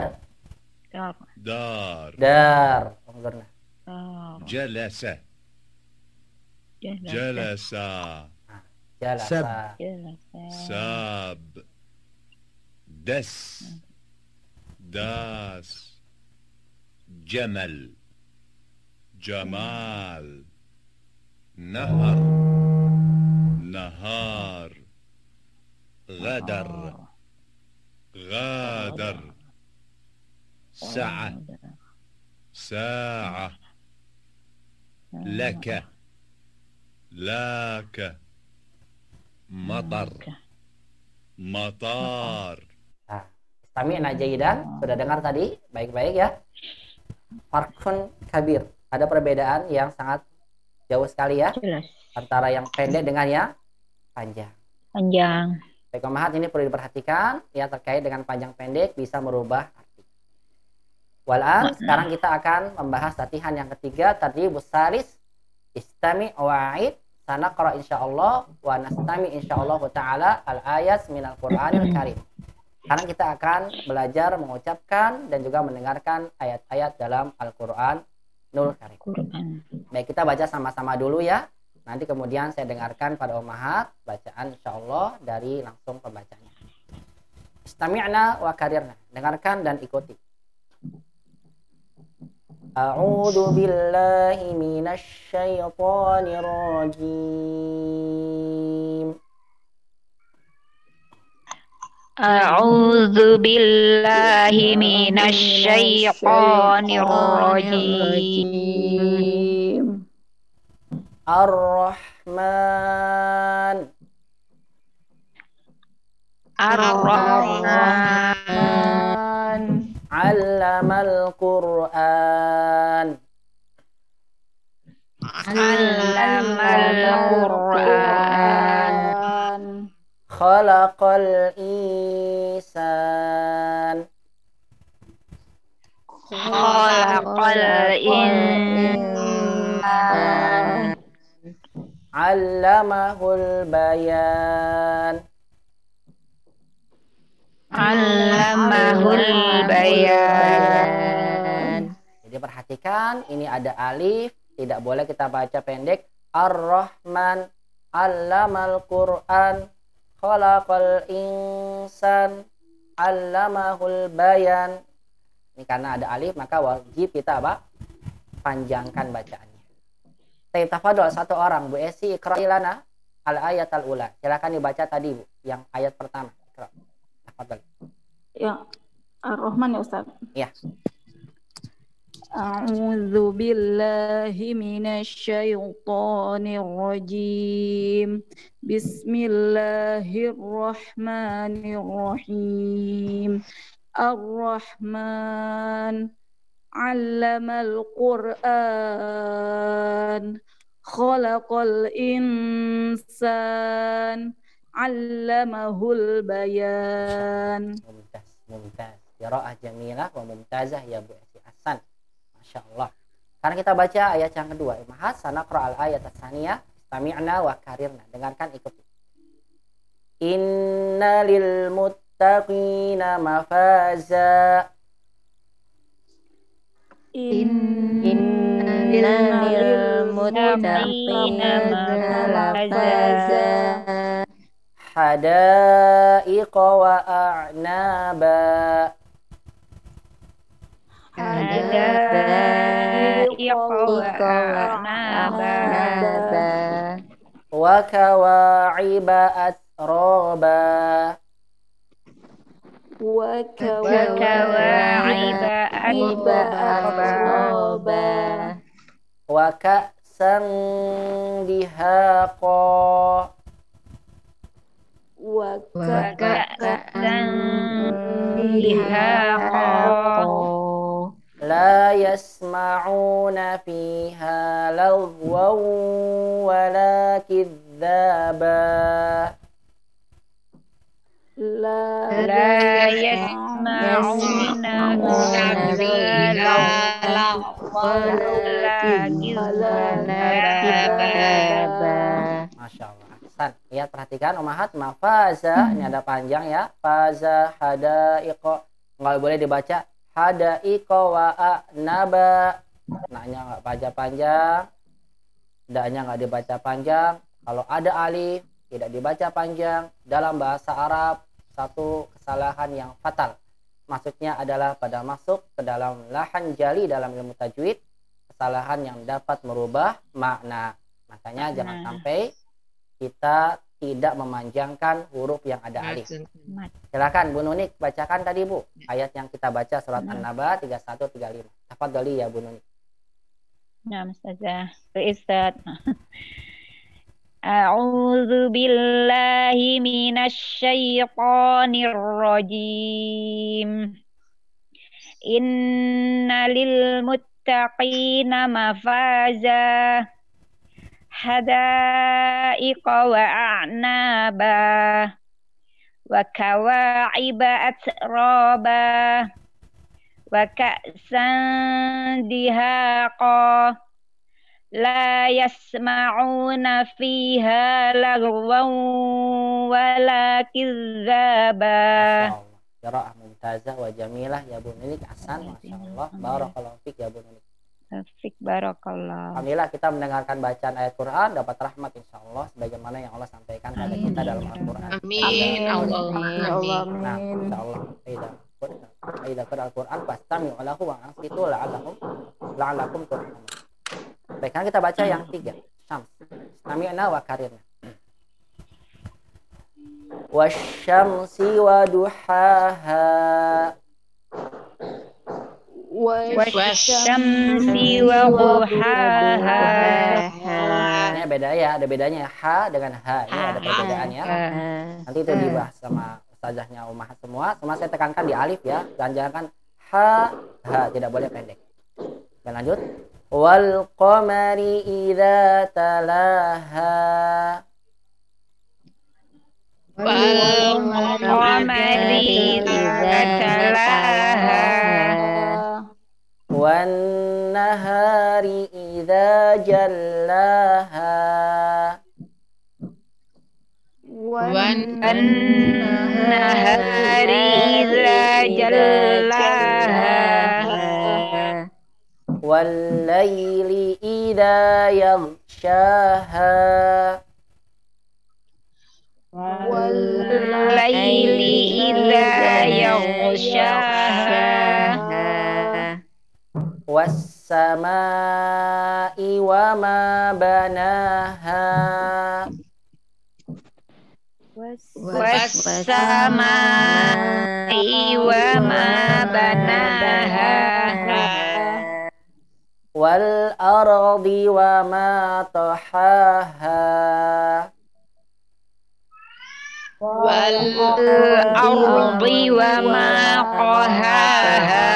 Speaker 6: دار.
Speaker 1: Dar. Unzurna.
Speaker 6: جلس. جلس.
Speaker 1: Jalasa.
Speaker 6: ساب. دس. داس. جمل. جمال. نهر. نهار. غدر. غادر. ساعة. ساعة. لك. لاك. مطر. مطار.
Speaker 1: Nah, Sami'na jayyidan, sudah dengar tadi? Baik-baik ya. Farqun kabir. Ada perbedaan yang sangat jauh sekali ya.
Speaker 2: Jelas.
Speaker 1: Antara yang pendek dengan yang panjang.
Speaker 2: Panjang.
Speaker 1: Baik, Ummahat, ini perlu diperhatikan ya, terkait dengan panjang pendek bisa merubah arti. Walan, sekarang kita akan membahas latihan yang ketiga, tadribus salis. Istami' wa'id. Sanaqra insyaallah wa nastami insyaallah ta'ala al-ayat minal Qur'anil Karim. Sekarang kita akan belajar mengucapkan dan juga mendengarkan ayat-ayat dalam Al-Qur'anul Karim. Baik, kita baca sama-sama dulu ya. Nanti kemudian saya dengarkan pada Ummahat bacaan insyaallah dari langsung pembacanya. Istami'na wa karirna. Dengarkan dan ikuti. A'udzu billahi minasy syaithanir rajim.
Speaker 2: A'udzu billahi minasy syaithanir rajim.
Speaker 1: Ar-Rahman.
Speaker 2: Ar-Rahman.
Speaker 1: Allamal Qur'an.
Speaker 2: Allamal Qur'an.
Speaker 1: Khalaqal insan.
Speaker 2: Khalaqal insan.
Speaker 1: Allamahul bayan.
Speaker 2: Allamahul bayan.
Speaker 1: Jadi perhatikan, ini ada alif, tidak boleh kita baca pendek. Ar-Rahman, Allamal Qur'an, Khalaqal insan, Allamahul bayan. Ini karena ada alif, maka wajib kita apa? Panjangkan bacaannya. Tafadhol, satu orang, Bu Esi, iqra'i lana al-ayat al-ula. Silakan dibaca tadi, Bu, yang ayat pertama. Iqra'. Tafadhol.
Speaker 5: Ya, Ar-Rahman ya Ustaz.
Speaker 1: Ya.
Speaker 5: A'udzu billahi minasy syaithanir rajim. Bismillahirrahmanirrahim. Ar-Rahman 'allamal Qur'an. Khalaqal insan. 'allamahul bayan.
Speaker 1: Mumtaz. Qiraa'ah jamilah wa mumtazah ya Bu Esi. Ahsan. Masya Allah. Sekarang kita baca ayat yang kedua. Ummahat, sanaqra al-ayat as-saniyah. Istami'na wa karirna. Dengarkan, ikuti. Inna lil muttaqina mafaza.
Speaker 5: Inna lil muttaqina mafaza.
Speaker 1: Hadaiqa wa a'naba.
Speaker 2: حدائق وأعنابا
Speaker 1: وكواعب أترابا
Speaker 2: وكواعب أترابا
Speaker 1: وكأسا دهاقا
Speaker 2: وكأسا دهاقا
Speaker 1: لا يسمعون فيها لغوا ولا كذابا
Speaker 2: لا يسمعون فيها لغوا ولا كذابا.
Speaker 1: Masya Allah. Ahsan. Ya, perhatikan Umahat, mafaza ini ada panjang ya. Faza hadaiqo. Nggak boleh dibaca hadaiqo wa a'naba. Naknya nggak baca panjang. Daknya nggak dibaca panjang. Kalau ada alif tidak dibaca panjang. Dalam bahasa Arab satu kesalahan yang fatal. Maksudnya adalah pada masuk ke dalam lahan jali dalam ilmu tajwid, kesalahan yang dapat merubah makna. Makanya jangan sampai kita tidak memanjangkan huruf yang ada alif. Silakan Bu Nunik bacakan tadi Bu ayat yang kita baca surat An-Naba 31-35. Tafadhali ya Bu Nunik.
Speaker 2: Nah, Ustazah, Ustaz. A'udzu billahi minasyaitonir rajim. Innalil muttaqina mafaza hadaiqa wa a'naba wa kawa'iba atraba wa ka'san dihaqa la yasma'una fiha lagwan wala kizzaba.
Speaker 1: Qiraah mumtazah wa jamilah ya Bu Nunik. Ahsan, masyaallah. Barakallahu fik ya Bu Nunik.
Speaker 2: Fik barakallah.
Speaker 1: Alhamdulillah kita mendengarkan bacaan ayat Quran dapat rahmat insyaallah sebagaimana yang Allah sampaikan pada kita dalam Al-Quran.
Speaker 4: Amin. Allahumma amin.
Speaker 1: Nah, insyaallah Aida Al-Quran fastami'u lahu wa ansitu la'allakum turhamun. Baik, kan kita baca yang 3. Syams. Sami'na wa karirna. Wasyamsi wa duhaha.
Speaker 2: Wasyamsi wa duhaha.
Speaker 1: Ini beda ya, ada bedanya ha dengan ha. Ini ada perbedaan ya. Nanti itu dibahas sama ustazahnya Umahat semua. Semua saya tekankan di alif ya. Jangan ha, tidak boleh pendek. Dan lanjut. Wal qamari idza talaha.
Speaker 2: Wal qamari idza talaha.
Speaker 1: Wan nahari idza jallaha.
Speaker 2: Wan nahari idza jallaha.
Speaker 1: Wal laili idza yaghshaha.
Speaker 2: Wal laili idza yaghshaha.
Speaker 1: Was-samaa'i wa ma banaha.
Speaker 2: Was-samaa'i wa ma banaha.
Speaker 1: Wal ardi wa ma tahaha.
Speaker 2: Wal ardi wa ma qahaha.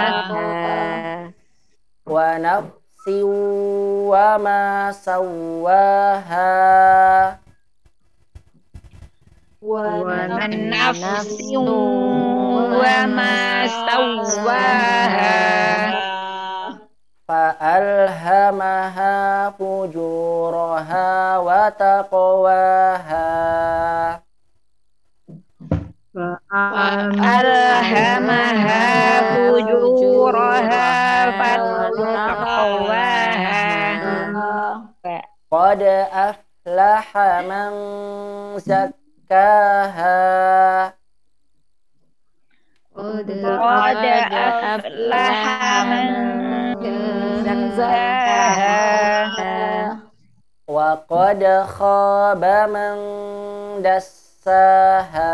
Speaker 1: Wa nafsin wa ma sawwaha.
Speaker 2: Wa nafsin wa ma sawwaha.
Speaker 1: Fa'alhamaha fujuraha wa taqwaha.
Speaker 2: Fa'alhamaha fujuraha wa taqwaha.
Speaker 1: Qad aflaha man zakkaha.
Speaker 3: Qad
Speaker 2: Qad
Speaker 5: aflaha
Speaker 2: aflaha man
Speaker 5: man
Speaker 2: zakkaha.
Speaker 1: Wa qad khaba man dassaha.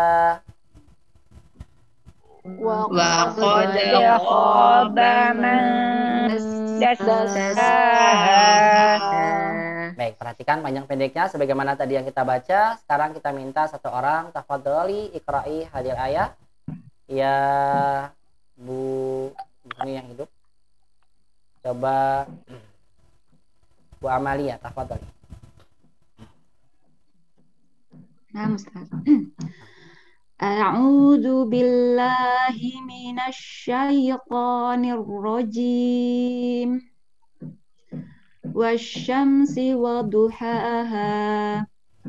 Speaker 5: wa
Speaker 4: qad
Speaker 2: Qad khaba man dassaha.
Speaker 1: Baik, perhatikan panjang pendeknya sebagaimana tadi yang kita baca. Sekarang kita minta satu orang tafadhali iqra'i hadil ayat. Ya Bu ini yang hidup. Coba Bu Amalia tafadhali.
Speaker 5: Nah, Ustaz. A'udzu billahi minasyaitonir rajim. Wasyamsi waduhaha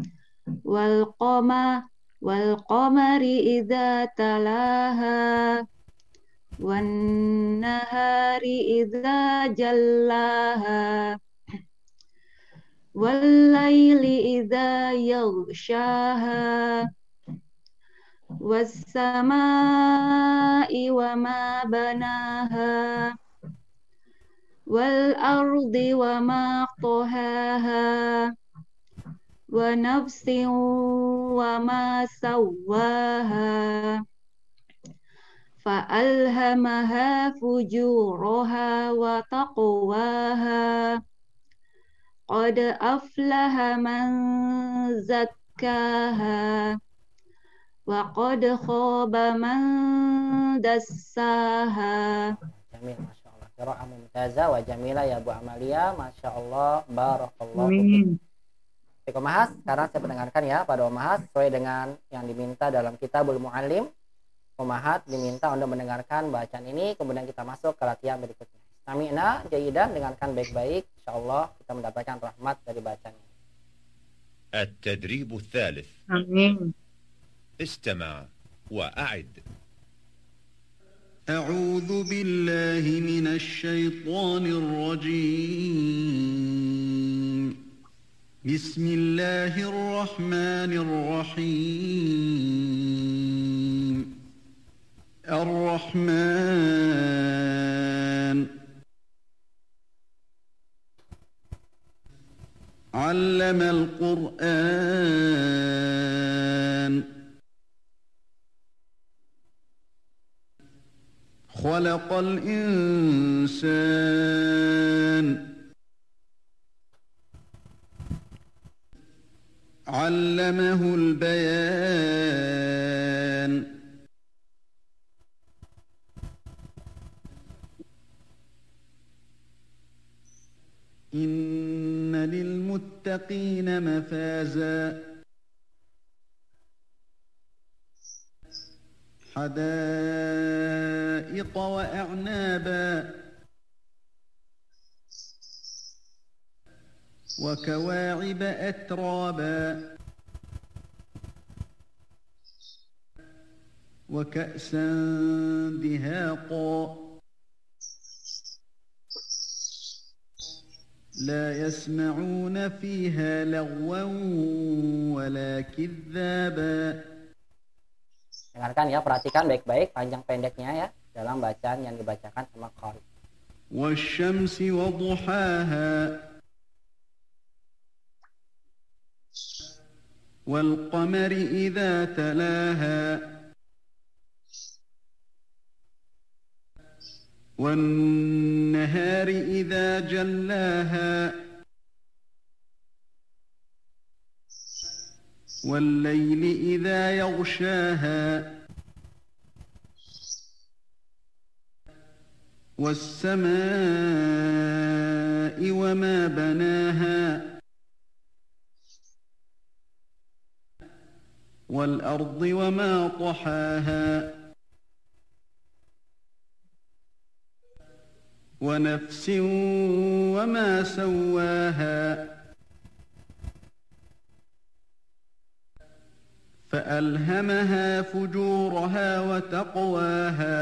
Speaker 5: wal qamari idza talaha wan nahari idza jallaha wal laili idza yaghshaha was samai wa ma banaha wal ardi wa ma tahaha wa nafsin wa ma sawwaha fa alhamaha fujuraha wa taqwaha qad aflaha man zakkaha wa qad khaba man dassaha.
Speaker 1: Jamil, Masya Allah. Qira'ah mumtazah wa jamila ya Bu Amalia. Masya Allah. Barakallahu
Speaker 3: Amin.
Speaker 1: Baik, Omahas, sekarang saya pendengarkan ya pada Omahas sesuai dengan yang diminta dalam Kitabul Muallim. Omahat diminta untuk mendengarkan bacaan ini, kemudian kita masuk ke latihan berikutnya. Sami'na jayyidan, dengarkan baik-baik. Insyaallah kita mendapatkan rahmat dari bacanya.
Speaker 6: التدريب الثالث.
Speaker 3: Amin.
Speaker 6: استمع وأعد.
Speaker 8: أعوذ بالله من الشيطان الرجيم. بسم الله الرحمن الرحيم. الرحمن علم القرآن خلق الإنسان علمه البيان إن للمتقين مفازا حدائق وأعنابا وكواعب أترابا وكأسا دهاقا لا يسمعون فيها لغوا ولا كذابا.
Speaker 1: Dengarkan ya, perhatikan baik-baik panjang pendeknya ya dalam bacaan yang dibacakan sama qari.
Speaker 8: والشمس وضحاها والقمر إذا تلاها والنهار إذا جلاها والليل إذا يغشاها والسماء وما بناها والأرض وما طحاها ونفس وما سواها فألهمها فجورها وتقواها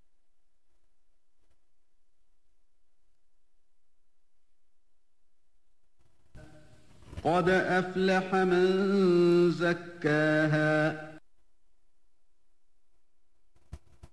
Speaker 8: قد أفلح من زكاها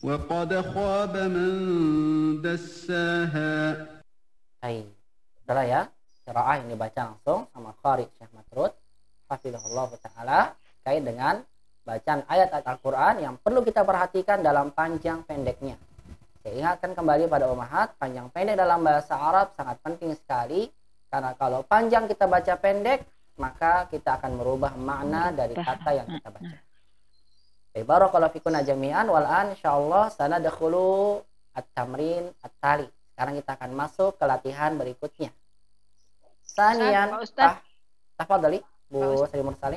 Speaker 8: وقد خاب من دساها.
Speaker 1: Baik. Setelah ya, qiraah yang dibaca langsung sama Qari Syekh Matrud hafizahullah taala terkait dengan bacaan ayat-ayat Al-Qur'an yang perlu kita perhatikan dalam panjang pendeknya. Saya ingatkan kembali pada ummahat, panjang pendek dalam bahasa Arab sangat penting sekali, karena kalau panjang kita baca pendek, maka kita akan merubah makna dari kata yang kita baca. Barakallahu fikum jami'an, wal an insyaallah sanadkhulu at-tamrin at-tali. Sekarang kita akan masuk ke latihan berikutnya. Sanian, tafadhali Bu Sri Mursalin.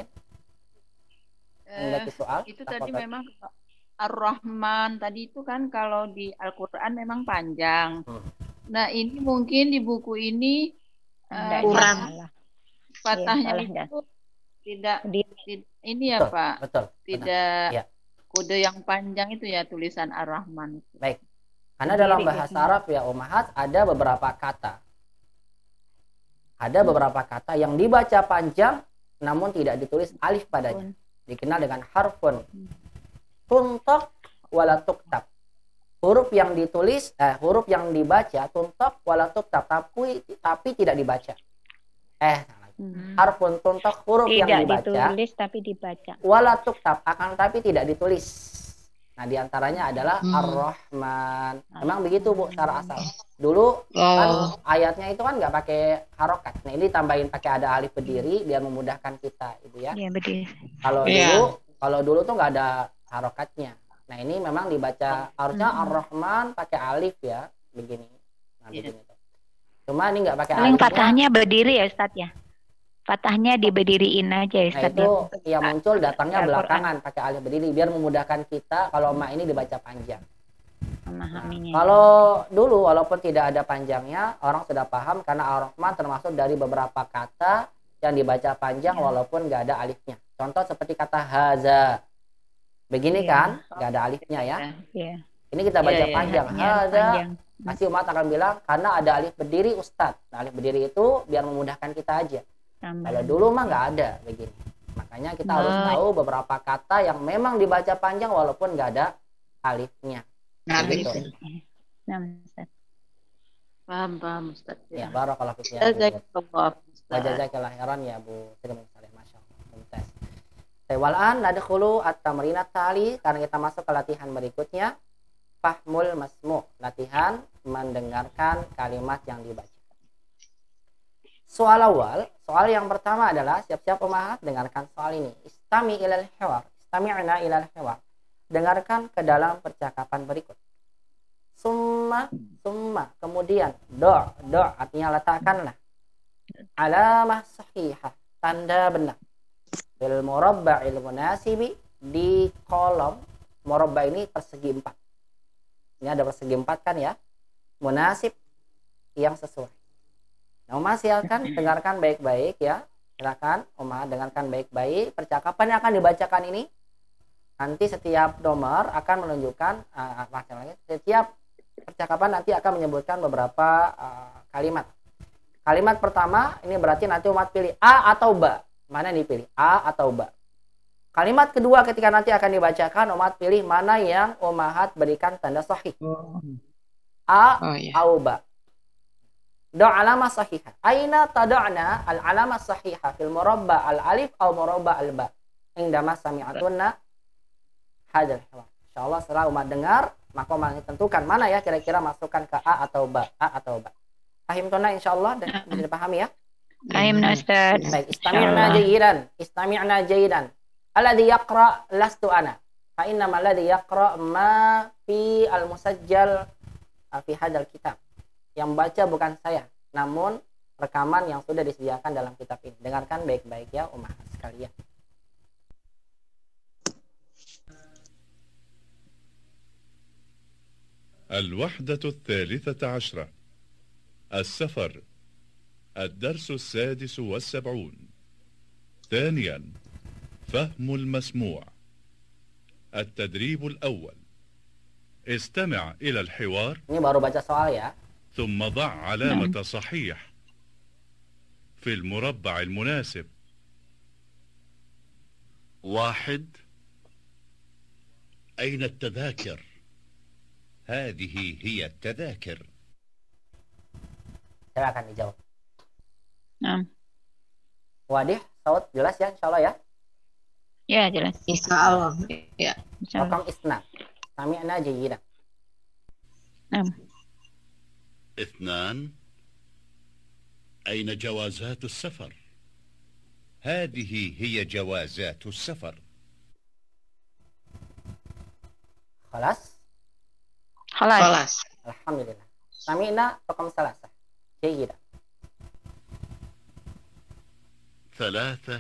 Speaker 1: Soal.
Speaker 4: Itu tadi memang Ar-Rahman tadi itu kan kalau di Al-Qur'an memang panjang. Nah, ini mungkin di buku ini
Speaker 2: kurang.
Speaker 4: Fathahnya itu tidak ini ya,
Speaker 1: betul,
Speaker 4: Pak.
Speaker 1: Betul.
Speaker 4: Tidak
Speaker 1: ya.
Speaker 4: Kode yang panjang itu ya tulisan Ar-Rahman.
Speaker 1: Baik. Karena dalam bahasa Arab ya ummahat ada beberapa kata. Ada beberapa kata yang dibaca panjang namun tidak ditulis alif padanya. Dikenal dengan harfun tuntok wala tuktab. Huruf yang ditulis, huruf yang dibaca tuntok wala tuktab, tapi tidak dibaca. Harfun tuntok, huruf
Speaker 2: tidak
Speaker 1: yang dibaca
Speaker 2: ditulis tapi dibaca.
Speaker 1: Wala tuktab, akan tapi tidak ditulis. Nah, diantaranya adalah Ar-Rahman. Memang begitu Bu, secara asal. Dulu kan ayatnya itu kan nggak pakai harokat. Nah, ini tambahin pakai ada alif berdiri biar memudahkan kita, Ibu ya.
Speaker 2: Iya, betul.
Speaker 1: Kalau dulu tuh nggak ada harokatnya. Nah, ini memang dibaca harusnya Ar-Rahman pakai alif ya, begini. Nah, begini tuh. Cuma ini nggak pakai alif.
Speaker 2: Fathahnya berdiri ya, Ustaz ya. Fathahnya diberdiriin aja ya, Ustaz.
Speaker 1: Nah, itu yang muncul datangnya belakangan pakai alif berdiri biar memudahkan kita kalau ma ini dibaca panjang.
Speaker 2: Memahaminya.
Speaker 1: Kalau dulu walaupun tidak ada panjangnya, orang sudah paham karena Ar-Rahman termasuk dari beberapa kata yang dibaca panjang walaupun nggak ada alifnya. Contoh seperti kata haza. Begini kan, nggak ada alifnya ya. Ini kita baca panjang. Haza. Pasti umat akan bilang karena ada alif berdiri Ustadz. Nah, alif berdiri itu biar memudahkan kita aja. Kalau dulu mah nggak ada begini. Makanya kita harus tahu beberapa kata yang memang dibaca panjang walaupun nggak ada alifnya. Gitu.
Speaker 4: Paham Ustaz.
Speaker 1: Ya, barakallahu fiik. Jazakallahu khairan ya Bu Sri Mursalin, masyaallah. Mumtaz. Walan nadkhulu at-tamrinat tali, karena kita masuk ke latihan berikutnya. Fahmul masmu', latihan mendengarkan kalimat yang dibaca. Soal awal, soal yang pertama adalah siap-siap pemahat, dengarkan soal ini. Istami ilal hiwar, istami'na ilal hiwar. Dengarkan ke dalam percakapan berikut. Summa, kemudian do artinya letakkanlah. Alamah sahihah, tanda benar. Bil murabba'il munasibi, di kolom murabba ini persegi 4. Ini ada persegi 4 kan ya. Munasib yang sesuai. Nah, Umar silakan dengarkan baik-baik ya. Silakan Umar dengarkan baik-baik percakapan yang akan dibacakan ini. Nanti setiap nomor akan menunjukkan setiap percakapan nanti akan menyebutkan beberapa kalimat. Kalimat pertama ini berarti nanti Umar pilih A atau ba. Mana yang dipilih? A atau ba. Kalimat kedua ketika nanti akan dibacakan Umar pilih mana yang Umahat berikan tanda sahih. A atau ba. Do alamah sahihah. Aina tada'na al-alamah sahihah fil murabba al-alif atau murabba al-ba. Indama sami'atunna hadal hiwar. Insyaallah setelah umat dengar, maka umat tentukan mana ya kira-kira masukkan ke A atau ba. A atau ba. Paham tuna insyaallah dan bisa dipahami ya?
Speaker 2: Paham Ustaz.
Speaker 1: Baik, istami'na jayidan. Alladhi yaqra lastu ana. Fa innama alladhi yaqra ma fi al-musajjal fi hadal kitab. Yang baca bukan saya, namun rekaman yang sudah disediakan dalam kitab ini. Dengarkan baik-baik ya umat sekalian.
Speaker 6: الوحدة الثالثة عشرة السفر الدرس 76. ثانيا فهم المسموع. التدريب الأول استمع إلى الحوار.
Speaker 1: Ini baru baca soal ya.
Speaker 6: ثم ضع علامة صحيح في المربع المناسب.
Speaker 7: 1. أين التذاكر؟ هذه هي التذاكر.
Speaker 1: Silakan dijawab.
Speaker 2: Wadih,
Speaker 1: Saud, jelas ya insyaallah ya?
Speaker 2: ya jelas.
Speaker 3: Insyaallah. Ya.
Speaker 1: Raqam isna. Sami'na jayyidan.
Speaker 6: 2. أين جوازات السفر؟
Speaker 7: هذه هي جوازات السفر.
Speaker 1: Khalas?
Speaker 2: Khalas.
Speaker 1: Alhamdulillah. Sami'na raqam salasah. Jayyidan.
Speaker 6: 3.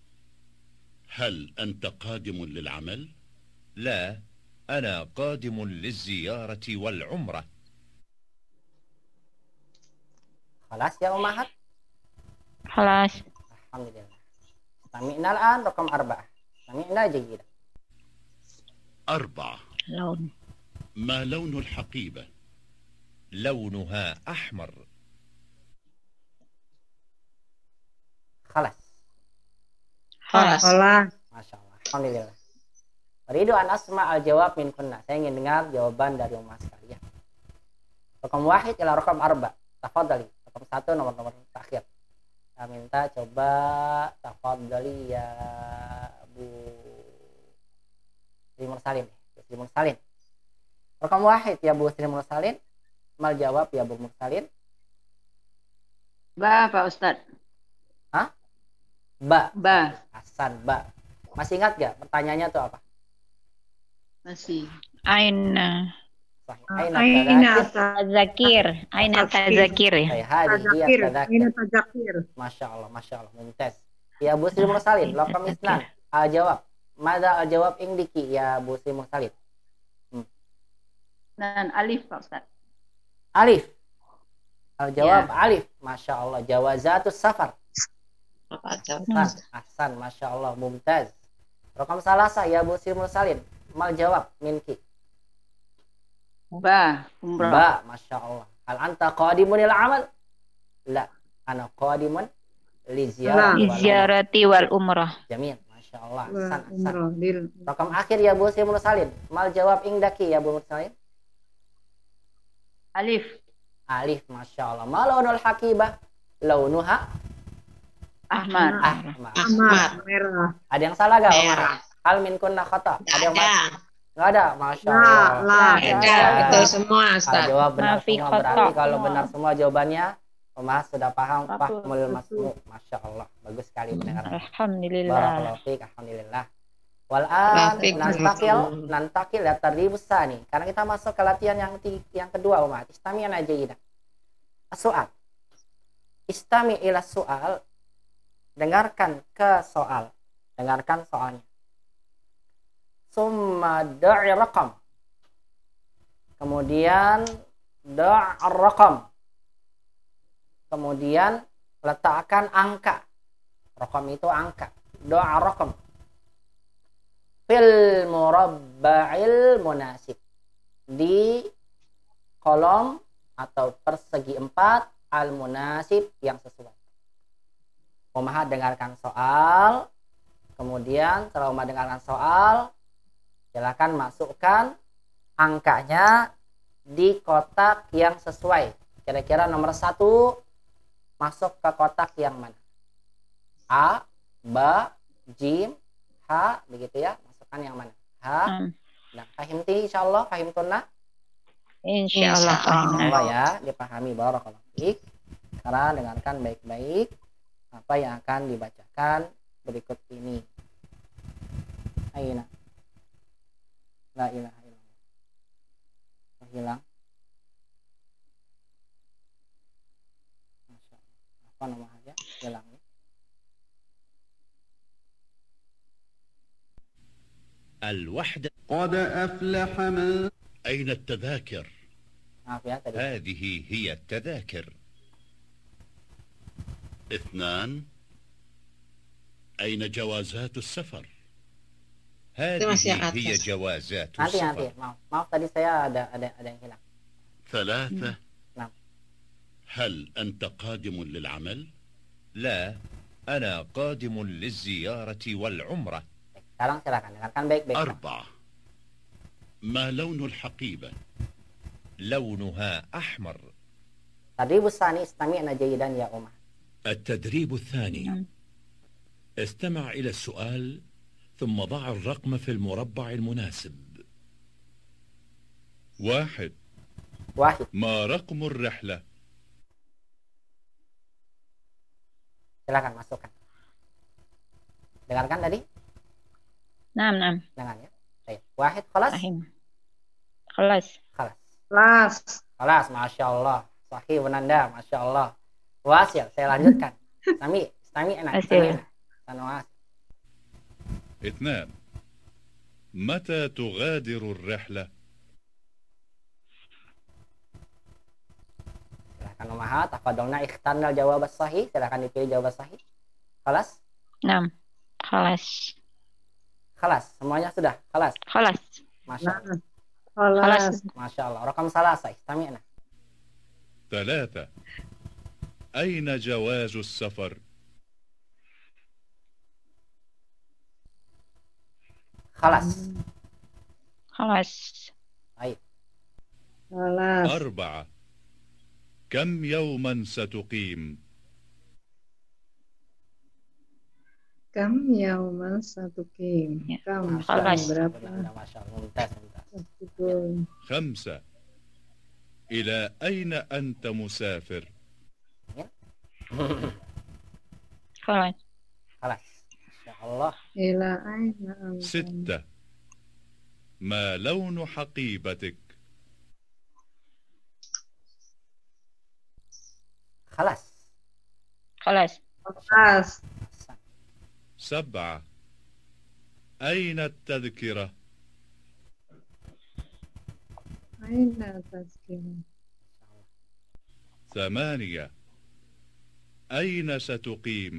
Speaker 6: هل أنت قادم للعمل؟
Speaker 7: لا، أنا قادم للزيارة والعمرة.
Speaker 1: Khalas ya Ummahat?
Speaker 2: Khalas.
Speaker 1: Alhamdulillah. Sami'na al-an raqam arba'ah. Sami'na jayyidan.
Speaker 6: 4.
Speaker 2: Laun.
Speaker 6: ما لون الحقيبة؟
Speaker 7: لونها أحمر.
Speaker 1: Khalas.
Speaker 2: Khalas.
Speaker 1: Masya Allah. Alhamdulillah. Ridho an asma al-jawab min kunna. Saya ingin dengar jawaban dari umat sekalian. Raqam wahid ila raqam arba. Tafadhali. Raqam 1 nomor terakhir. Saya minta coba tafadhali ya Bu Sri Mursalin. Bu Sri Mursalin. Raqam wahid ya Bu Sri Mursalin. Mal jawab ya Bu Mursalin.
Speaker 4: Ba, Pak Ustadz.
Speaker 1: Hah? Ba.
Speaker 4: Hasan,
Speaker 1: Ba. Masih ingat gak pertanyaannya tuh apa?
Speaker 4: masih.
Speaker 2: Aina.
Speaker 3: Aina
Speaker 2: Tazakir. Aina tazakir ya.
Speaker 3: tazakir.
Speaker 1: Masya Allah, mumtaz. Ya Bu Sri Mursalin, raqam isnan. Al-jawab. Mada al-jawab indiki ya Bu Sri Mursalin?
Speaker 4: Dan alif, Pak Ustadz.
Speaker 1: Alif. Al-jawab alif. Masya Allah. Jawazatus safar. Ahsan, Masya Allah, mumtaz. Raqam salasa ya Bu Sri Mursalin. Mal jawab minki.
Speaker 4: Ba, umrah.
Speaker 1: Ba, Masya Allah. Hal anta qadimun il amal? La, ana qadimun li
Speaker 2: ziyarati wal umrah.
Speaker 1: Jamil, Masya Allah. Ahsan. Raqam akhir ya Bu Sri Mursalin. Mal jawab indaki ya Bu Mursalin. Alif, Masya Allah. Ma launul haqibah? Launuha
Speaker 4: Ahmad.
Speaker 3: Merah.
Speaker 1: Ada yang salah gak? Hal min kunna khata? Ada yang nggak ada? Masya Allah.
Speaker 3: Betul semua, Ustaz.
Speaker 1: Jawab benar semua. Berarti kalau benar semua jawabannya, Mas sudah paham fahmul masmu. Masya Allah. Bagus sekali pendengaran.
Speaker 2: Alhamdulillah.
Speaker 1: Barakallahu fiik. Alhamdulillah. Wal'an nantakil ya tardibus tsani. Karena kita masuk ke latihan yang kedua umat. Istami'an jayyidan. As-su'al. Istami' ila su'al. Dengarkan ke soal. Dengarkan soalnya. Summa da'i raqam. Kemudian da'i raqam. Kemudian letakkan angka. Raqam itu angka. Da'i raqam. Fil murabba'il munasib. Di kolom atau persegi 4 al-munasib yang sesuai. Umahat dengarkan soal, kemudian setelah umat dengarkan soal, silakan masukkan angkanya di kotak yang sesuai. Kira-kira nomor 1 masuk ke kotak yang mana? A, B, Jim, H, begitu ya. Masukkan yang mana? H. Nah, fahimti insyaallah, fahimtunna?
Speaker 2: Insyaallah.
Speaker 1: Allah ya, dipahami. Barakallahu fiik. Sekarang dengarkan baik-baik apa yang akan dibacakan berikut ini. Aina. La ilaha illallah. Hilang. Masya Allah. Apa nama aja? Hilang.
Speaker 7: الوحدة.
Speaker 8: قد أفلح من.
Speaker 6: أين التذاكر؟
Speaker 1: Maaf ya tadi.
Speaker 7: هذه هي التذاكر.
Speaker 6: 2. أين جوازات السفر؟
Speaker 7: هذه هي جوازات
Speaker 1: Nanti.
Speaker 7: السفر.
Speaker 1: Maaf tadi saya ada yang hilang.
Speaker 6: 3.
Speaker 1: نعم.
Speaker 6: هل أنت قادم للعمل؟
Speaker 7: لا، أنا قادم للزيارة والعمرة.
Speaker 1: Sekarang silakan dengarkan baik-baik.
Speaker 6: 4. ما لون الحقيبة؟
Speaker 7: لونها أحمر.
Speaker 1: التدريب الثاني استمعنا جيدا يا أمه.
Speaker 9: التدريب الثاني: استمع إلى السؤال ثم ضع الرقم في المربع المناسب.
Speaker 6: 1. ما رقم الرحلة؟
Speaker 1: Silakan masukkan. Dengarkan tadi?
Speaker 2: Naam.
Speaker 1: Jangan ya. Baik. 1 خلاص.
Speaker 2: خلاص.
Speaker 1: Kelas, Masya Allah. Sahih Bunanda, Masya Allah. Wasil, saya lanjutkan. Istami enak. Wasil.
Speaker 6: 2. متى تغادر الرحلة؟
Speaker 1: Silakan Umahat, tafadhalna ikhtarna al-jawab as-sahih. Silakan dipilih jawab sahih. Kelas?
Speaker 2: Naam.
Speaker 1: Kelas, semuanya sudah. Kelas. Masya Allah. Masya Allah. Rakam salasa, istami'na.
Speaker 6: 3. أين جواز السفر؟
Speaker 1: خلاص. طيب.
Speaker 6: 4. كم يوما ستقيم؟
Speaker 3: Kam yauman satu kim. Kam berapa?
Speaker 1: Masya Allah. Mumtaz.
Speaker 6: 5. إلى أين أنت مسافر؟
Speaker 2: خلاص.
Speaker 1: Masya Allah.
Speaker 3: Ila aina.
Speaker 6: 6. ما لون حقيبتك؟
Speaker 1: خلاص.
Speaker 6: 7. أين التذكرة؟
Speaker 3: Aina tazkirah.
Speaker 6: 8. أين ستقيم؟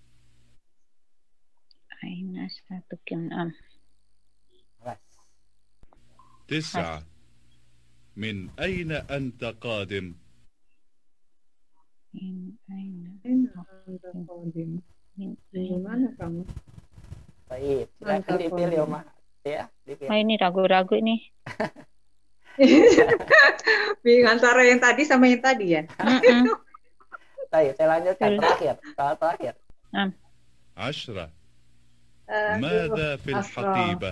Speaker 2: أين ستقيم؟ نعم.
Speaker 6: 9. من أين أنت قادم؟
Speaker 3: Aina anta qadim. Dari mana kamu?
Speaker 1: Baik, silakan dipilih Umahat ya.
Speaker 2: Ini ragu-ragu nih.
Speaker 3: Bingung antara yang tadi sama yang tadi ya.
Speaker 1: Baik, saya lanjutkan terakhir.
Speaker 6: 10. ماذا في الحقيبة؟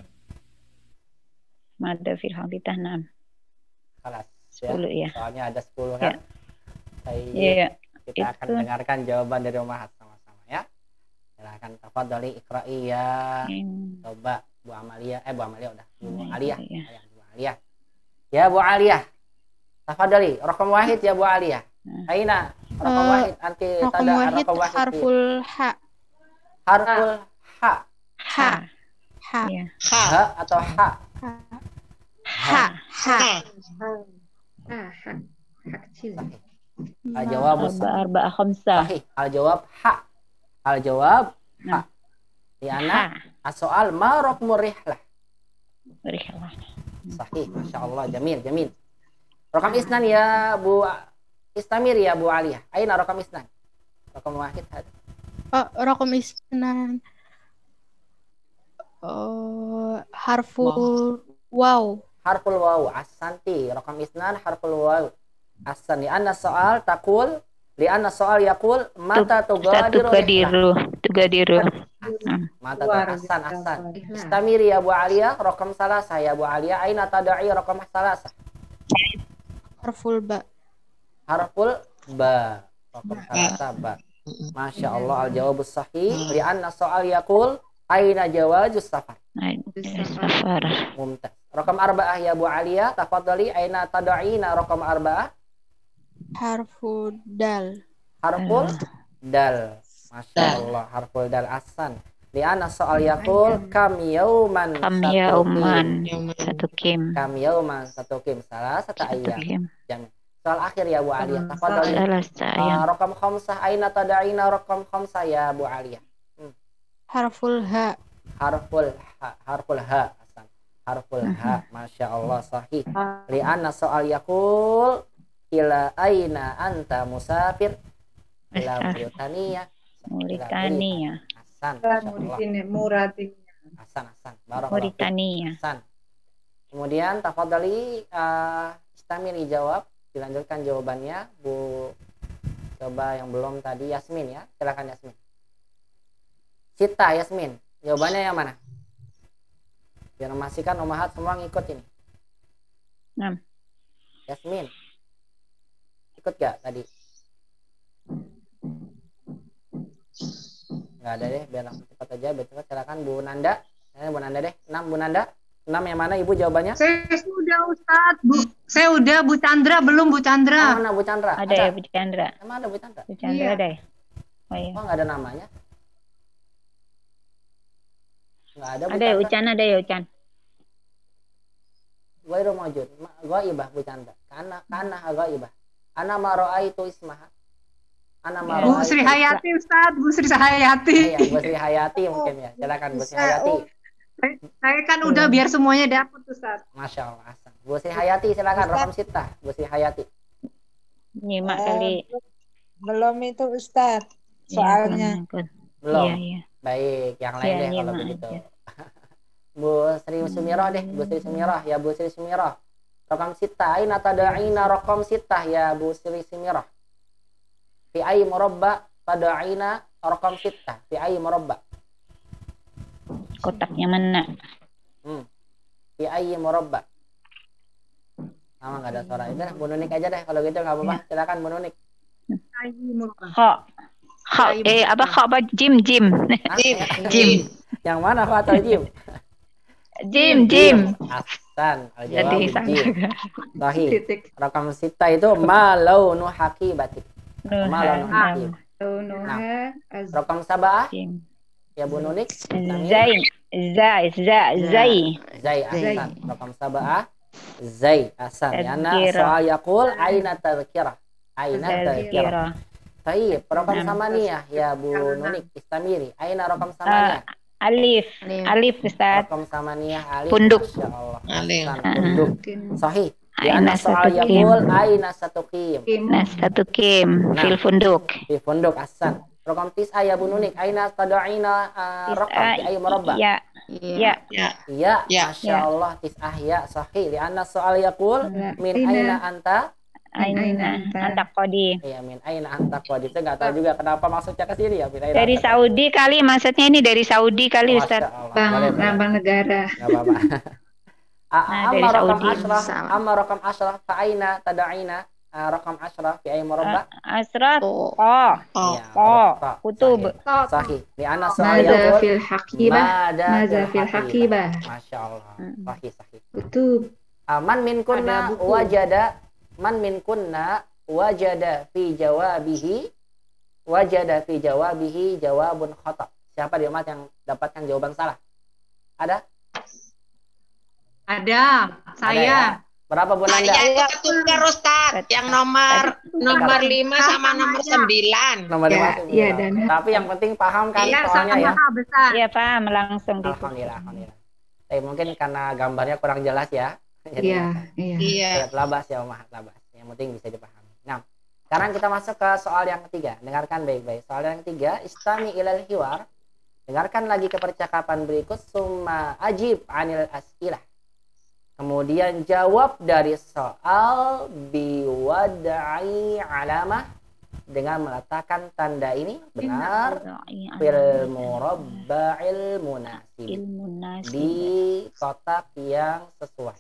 Speaker 2: Mada fil habitah 6.
Speaker 1: Kelas.
Speaker 2: 10 ya.
Speaker 1: Soalnya ada 10 kan.
Speaker 2: Iya.
Speaker 1: Kita akan dengarkan jawaban dari Umahat sama-sama ya. Silakan tafadhali iqra'i ya. Coba Bu Amalia, Bu Amalia udah. Bu Aliyah. Bu Aliyah. Ya Bu Aliyah. Tafadhali, rakam wahid ya Bu Aliyah. Aina rakam wahid anti tada rakam wahid.
Speaker 10: Harful ha.
Speaker 1: Harful ha.
Speaker 10: Ha.
Speaker 1: Ha atau ha?
Speaker 10: Ha.
Speaker 3: Kecil.
Speaker 1: Al-jawab
Speaker 2: arba'ah khamsah.
Speaker 1: Sahih. Al-jawab ha. Al-jawab ha. Liana as-soal ma raqmu rihlah. Sahih. Masya Allah. Jamil. Rakam isnan ya Bu Istamir ya Bu Aliyah. Aina rakam isnan? Rakam wahid hada.
Speaker 10: Rakam isnan. Harful waw.
Speaker 1: Harful waw. Asanti. Rakam isnan harful waw. Asan. Lianna soal takul. Lianna soal yakul mata tugadiru. Mata asan. Istamir ya Bu Aliyah. Rakam salasa ya Bu Aliyah. Aina tada'i rakam salasa?
Speaker 10: Harful ba.
Speaker 1: Harful ba. Rakam salasa ba. Masya Allah. Al-jawabus sahih. Lianna soal yakul aina jawazus safar. Mumtaz. Rakam arba'ah ya Bu Aliyah. Tafadhali aina tada'ina rakam arba'ah?
Speaker 10: Harful dal.
Speaker 1: Harful dal. Masya Allah. Harful dal asan. Liana soal yakul kam yauman satu kim. Kam yauman satu kim. Salah satu ayam. Soal akhir ya Bu Aliyah. Tafadhali. Rakam khamsah aina tada'ina rakam khamsah ya Bu Aliyah.
Speaker 10: Harful ha.
Speaker 1: Harful ha. Asan. Harful ha. Masya Allah sahih. Liana soal yakul ila aina anta musafir? Ila Mauritania. Hasan. Hasan. Mauritania. Hasan. Kemudian tafadhali Istamiri jawab, dilanjutkan jawabannya. Bu, coba yang belum tadi Yasmin ya, silakan Yasmin. Sita Yasmin, jawabannya yang mana? Biar memastikan umahat semua ngikut ini.
Speaker 2: 6.
Speaker 1: Yasmin, ikut gak tadi? Nggak ada deh, biar langsung cepat aja, biar cepat. Silakan Bu Nanda. Bu Nanda deh, 6 Bu Nanda. 6 yang mana Ibu jawabannya?
Speaker 3: Saya sudah Ustaz, Bu. Saya udah Bu Chandra, belum Bu Chandra.
Speaker 1: Mana Bu Chandra?
Speaker 2: Ada ya Bu Chandra.
Speaker 1: Emang ada Bu Chandra?
Speaker 2: Bu Chandra
Speaker 3: Iya.
Speaker 2: ada ya? Oh iya.
Speaker 1: Oh nggak ada namanya? Nggak ada Bu
Speaker 2: Ada ya
Speaker 1: Chandra?
Speaker 2: Ucan, ada ya Ucan.
Speaker 1: Ghairu mawjud. Ghaibah Bu Chandra. Kana ghaibah. Ana ma ra'aitu ismaha. Ana ma
Speaker 3: Bu
Speaker 1: ra'aitu.
Speaker 3: Sri Hayati Ustaz, Bu Sri Hayati.
Speaker 1: Iya, Bu Sri Hayati mungkin ya. Silakan Bu Sri Hayati.
Speaker 3: Saya kan udah biar semuanya dapat Ustaz.
Speaker 1: Masya Allah. Hasan. Bu Sri Hayati silakan. Rokam sitah. Bu Sri Hayati.
Speaker 2: Nyimak kali.
Speaker 11: Belum itu Ustaz soalnya.
Speaker 1: Belum.
Speaker 2: Iya, iya.
Speaker 1: Baik, yang lain
Speaker 2: Iya,
Speaker 1: deh kalau
Speaker 2: nyimak
Speaker 1: begitu.
Speaker 2: aja.
Speaker 1: Bu Sri Sumirah deh, Bu Sri Sumirah ya Bu Sri Sumirah. Rokam sitah, aina tada'ina rokam sitah ya Bu Sri Sumirah. Fi ayyi murabba tada'ina rokam sitah. Fi ayyi murabba.
Speaker 2: Kotaknya mana?
Speaker 1: Fi ayyi murabba. Sama nggak ada suara itu, Bu Nunik aja deh kalau gitu nggak apa-apa. Silakan Bu Nunik.
Speaker 2: Kha. Apa Jim.
Speaker 1: Jim. Yang mana Kha atau Jim?
Speaker 2: Jim.
Speaker 1: Ahsan.
Speaker 2: Jadi
Speaker 1: Al-jawab Jim. Sahih. Rakam sita itu ma launu haqibatik. Ma launu haqib. Nah, rakam sabah ya Bu Nunik.
Speaker 2: Zai.
Speaker 1: Ahsan. Rakam sabah Zai. Ahsan. Yana soal yaqul aina tadhkirah. Aina tadhkirah. Baik, rakam samaniyah ya Bu Nunik Istamiri. Aina rakam samaniyah?
Speaker 2: Alif Ustaz.
Speaker 1: Rakam samaniyah alif.
Speaker 2: Punduk.
Speaker 1: Masyaallah. Punduk. Sahih.
Speaker 2: Aina
Speaker 1: soal yaqul aina satuqim. Fil funduk. Fil funduk ahsan. Rakam tis'ah ya Bu Nunik. Aina tad'ina rakam fi ayyi murabba?
Speaker 2: Ya.
Speaker 1: Masyaallah tis'ah ya sahih. Lianna soal yaqul min aina anta?
Speaker 2: Aina anta qadi.
Speaker 1: Iya, min aina anta qadi. Saya nggak tahu juga kenapa maksudnya ke sini ya.
Speaker 2: Dari Saudi kali, maksudnya ini dari Saudi kali Ustaz.
Speaker 3: Lambang negara.
Speaker 1: Enggak apa-apa.
Speaker 2: Dari Saudi.
Speaker 1: Amma rakam asyraf fa aina tad'ina rakam asyraf fi ayyi murabba?
Speaker 2: Asrat. Kutub.
Speaker 1: Sahih. Li anna soal
Speaker 3: Madza fil haqibah. Madza fil haqibah.
Speaker 1: Masyaallah. Sahih.
Speaker 3: Kutub.
Speaker 1: Man min kunna wajada fi jawabihi jawabun khata. Siapa di umat yang dapatkan jawaban salah? Ada?
Speaker 3: Ada. Saya.
Speaker 1: Ya? Berapa Bu Nanda?
Speaker 11: Saya tukar Ustaz, yang nomor 5 sama nomor 9.
Speaker 1: Nomor 5.
Speaker 3: Iya, dan
Speaker 1: tapi yang penting paham kan soalnya ya?
Speaker 2: Iya, paham langsung.
Speaker 1: Alhamdulillah. Tapi mungkin karena gambarnya kurang jelas ya.
Speaker 3: Iya.
Speaker 1: Labas ya Umar, labas. Yang penting bisa dipahami. Nah, sekarang kita masuk ke soal yang ketiga. Dengarkan baik-baik. Soal yang ketiga, istami ilal hiwar. Dengarkan lagi ke percakapan berikut. Summa ajib anil as'ilah. Kemudian jawab dari soal biwadai alamah dengan meletakkan tanda ini benar fil murabba'il munasib, di kotak yang sesuai.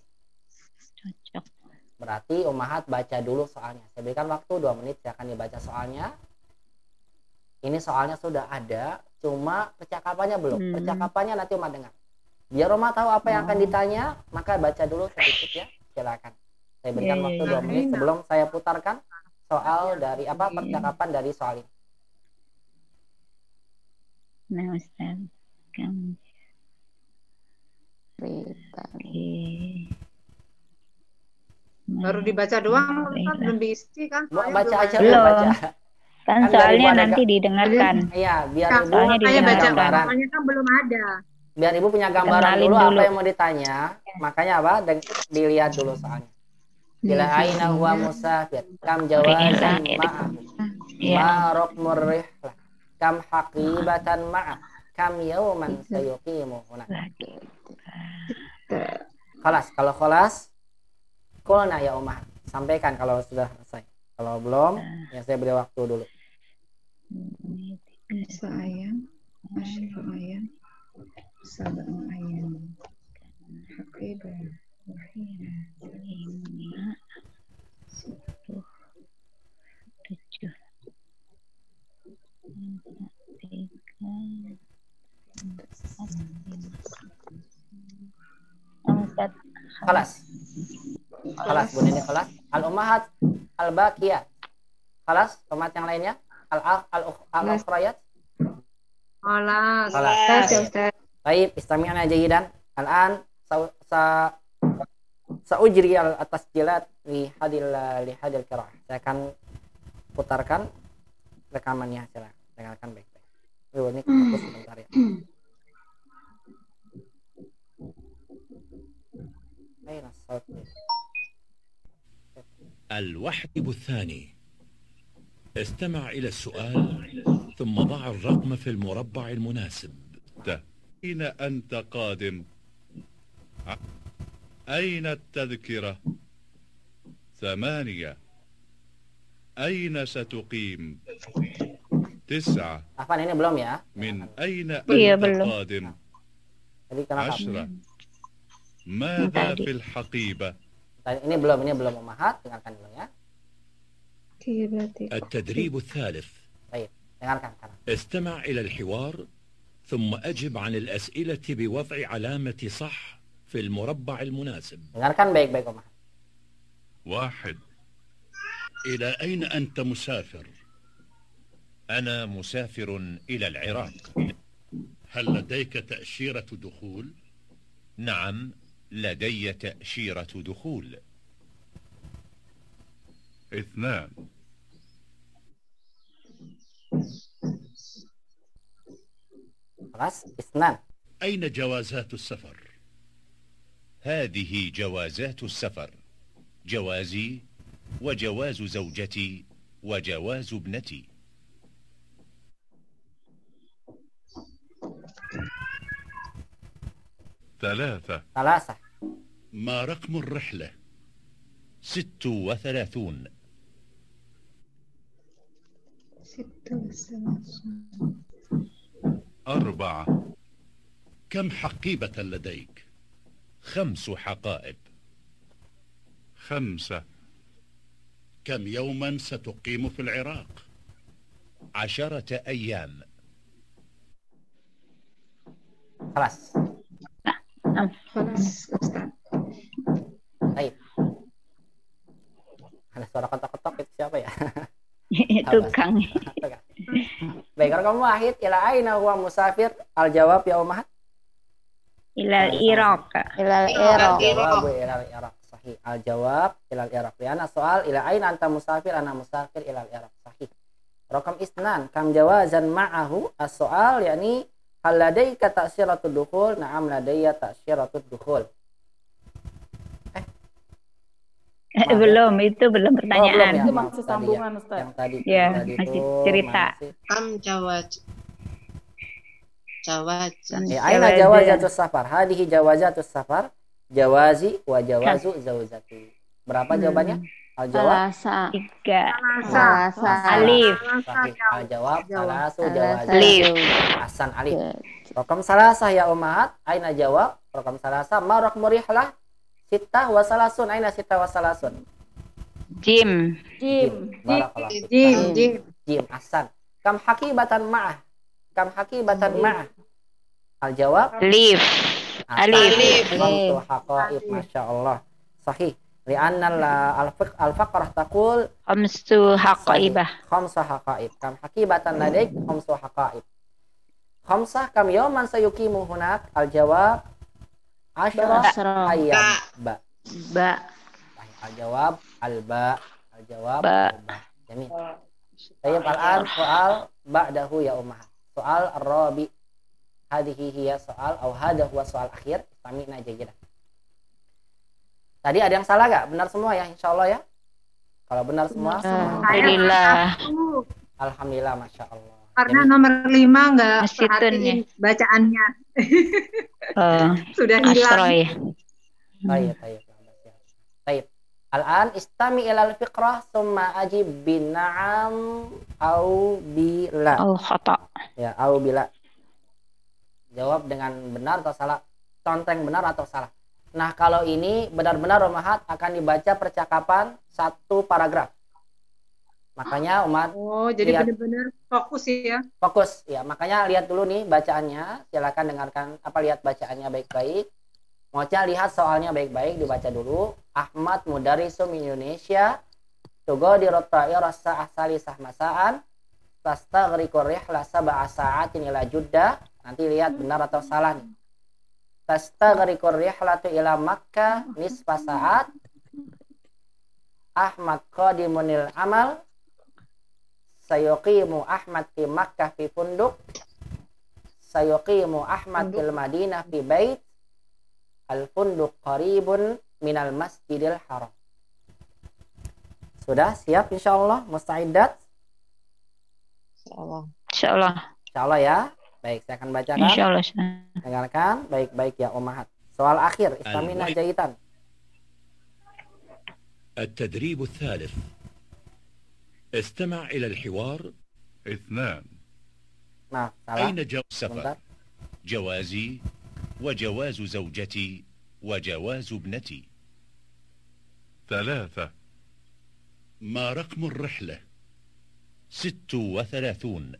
Speaker 1: Berarti Ummahat baca dulu soalnya. Saya berikan waktu 2 menit, silakan dibaca soalnya. Ini soalnya sudah ada, cuma percakapannya belum. Percakapannya nanti Ummahat dengar. Biar Ummahat tahu apa yang akan ditanya, maka baca dulu sedikit ya. Silakan. Saya berikan waktu 2 menit sebelum saya putarkan soal dari percakapan dari soal ini.
Speaker 2: Nah, Ustaz.
Speaker 3: Baru dibaca doang, Ustaz, belum diisi kan?
Speaker 1: Baca aja,
Speaker 2: belum.
Speaker 1: Baca.
Speaker 2: Kan soalnya nanti didengarkan.
Speaker 1: Iya, biar Ibu
Speaker 2: soalnya
Speaker 1: punya
Speaker 2: didengarkan.
Speaker 1: gambaran.
Speaker 3: Soalnya kan belum ada.
Speaker 1: Biar Ibu punya gambaran
Speaker 2: Kenalin
Speaker 1: dulu
Speaker 2: dulu.
Speaker 1: apa yang mau ditanya. Makanya dilihat dulu soalnya. Bila aina huwa musafir, kam jawazan ma'ahu. Ma raqmur rihlah, kam haqibatan ma'ah, kam yawman sayuqimu huna. Khalas, kalau khalas Qulna ya ummahat. Sampaikan kalau sudah selesai. Kalau belum, ya saya beri waktu dulu.
Speaker 5: Ayam, asyru ayam, sab'u ayam. Haqibah, wahina,
Speaker 2: 7. Khalas
Speaker 1: Bu Nini, khalas. Al-ummahat al-baqiyat. Khalas, tomat yang lainnya. Al-ukhrayat.
Speaker 3: Khalas.
Speaker 1: Baik, istami'na jayidan. Al-an saujri al-tasjilat li hadil qiraah. Saya akan putarkan rekamannya, silakan. Dengarkan baik-baik. Ini fokus sebentar ya.
Speaker 9: الوحدب الثاني استمع إلى السؤال ثم ضع الرقم في المربع المناسب.
Speaker 6: أين أنت قادم؟ أين التذكرة؟ 8. أين ستقيم؟ 9.
Speaker 1: Afan, ini belum ya?
Speaker 6: من أين أنت
Speaker 2: belum.
Speaker 6: قادم؟
Speaker 1: Tadi kenapa?
Speaker 6: 10. ماذا في الحقيبة؟
Speaker 1: Ini belum ummahat, dengarkan dulu ya.
Speaker 9: التدريب الثالث.
Speaker 1: Baik, dengarkan sekarang.
Speaker 9: استمع إلى الحوار ثم أجب عن الأسئلة بوضع علامة صح في المربع المناسب.
Speaker 1: Dengarkan baik-baik ummahat.
Speaker 6: 1.
Speaker 12: إلى أين أنت مسافر؟
Speaker 7: أنا مسافر إلى العراق.
Speaker 12: هل لديك تأشيرة دخول؟
Speaker 7: نعم، لدي تأشيرة دخول.
Speaker 6: 2.
Speaker 1: خلاص، 2.
Speaker 12: أين جوازات السفر؟
Speaker 7: هذه جوازات السفر، جوازي وجواز زوجتي وجواز ابنتي.
Speaker 6: 3.
Speaker 12: ما رقم الرحلة؟
Speaker 7: 36.
Speaker 6: 4.
Speaker 12: كم حقيبة لديك؟
Speaker 7: 5 حقائب.
Speaker 6: 5.
Speaker 12: كم يوما ستقيم في العراق؟
Speaker 7: 10 أيام.
Speaker 1: خلاص.
Speaker 5: خلاص Ustaz.
Speaker 1: Baik. Ada suara ketok-ketok, itu siapa ya?
Speaker 2: Tukang.
Speaker 1: Baik, kalau kamu wahid, ila aina huwa musafir? Al-jawab ya ummahat.
Speaker 2: Ilal Iraq.
Speaker 1: Al-jawab ilal Iraq. Sahih. Al-jawab ilal Iraq. Liana soal ila aina anta musafir? Ana musafir ilal Iraq. Sahih. Rakam isnan, kam jawazan ma'ahu? As-soal yakni hal ladaika ta'syiratud dukhul? Na'am ladayya ta'syiratud dukhul.
Speaker 2: Belum, itu belum pertanyaan.
Speaker 1: Itu masih sambungan, Ustaz. Yang tadi.
Speaker 2: Ya, masih cerita.
Speaker 11: Am jawazan.
Speaker 1: Aina jawazatus safar? Hadihi jawazatus safar. Jawazi wa jawazu zaujati. Berapa jawabannya? Al-jawab
Speaker 2: 3.
Speaker 1: Alif. Al-jawab salasu jawazi. Alif. Hasan alif. Rakam salasah ya ummahat. Aina jawab? Rakam salasah ma rakmu rihlah? Sittah wa salasun. Aina sittah wa salasun?
Speaker 2: Jim.
Speaker 1: Jim. Hasan. Kam hakibatan ma'ah? Kam hakibatan ma'ah? Al-jawab?
Speaker 2: Alif.
Speaker 1: Khamsu haqaib. Masya Allah. Sahih. Lianna al-faqrah taqul
Speaker 2: khamsu haqaibah.
Speaker 1: Khamsu haqaib. Kam hakibatan ladaik? Khamsu haqaib. Khamsah kam yawman sayukimu hunak? Al-jawab? Asyra ayam. Ba. Al-jawab al-ba. Al-jawab al-ba. Jamil. Tayyib, al-an soal ba'dahu ya ummahat. Soal ar-rabi. Hadhihi hiya soal atau hadha huwa soal akhir. Sami'na jayidan. Tadi ada yang salah gak? Benar semua ya insyaallah ya. Kalau benar semua,
Speaker 2: alhamdulillah.
Speaker 1: Alhamdulillah, masya Allah.
Speaker 3: Karena nomor 5 nggak perhatiin bacaannya. Sudah hilang.
Speaker 1: Baik. Al-an istami ilal fiqrah summa ajib bin na'am au bila.
Speaker 2: Au khata.
Speaker 1: Ya, au bila. Jawab dengan benar atau salah. Conteng benar atau salah. Nah, kalau ini benar-benar Umahat akan dibaca percakapan satu paragraf. Makanya Umat
Speaker 3: jadi benar-benar fokus ya.
Speaker 1: Fokus ya, makanya lihat dulu nih bacaannya. Silakan dengarkan lihat bacaannya baik-baik. Mocha lihat soalnya baik-baik, dibaca dulu. Ahmad mudarisum Indonesia. Tugadiru rasa asali sahmasaan. Tastaghriqur rihla sab'a sa'atin ila Juddah. Nanti lihat benar atau salah nih. Tastaghriqur rihlatu ila Makkah nisfa sa'at. Ahmad qadimunil amal. Sayuqimu Ahmad fi Makkah fi funduk. Sayuqimu Ahmad fil Madinah fi bait. Al-funduk qaribun minal masjidil haram. Sudah siap insyaallah musta'iddat? Insyaallah ya. Baik, saya akan bacakan.
Speaker 2: Insyaallah.
Speaker 1: Dengarkan baik-baik ya Ummahat. Soal akhir, istamina jayitan.
Speaker 9: التدريب الثالث. استمع إلى الحوار.
Speaker 12: 2.
Speaker 1: Maaf, salah.
Speaker 7: أين السفر؟ جوازي وجواز زوجتي وجواز ابنتي.
Speaker 12: 3. ما رقم الرحلة؟
Speaker 7: 36.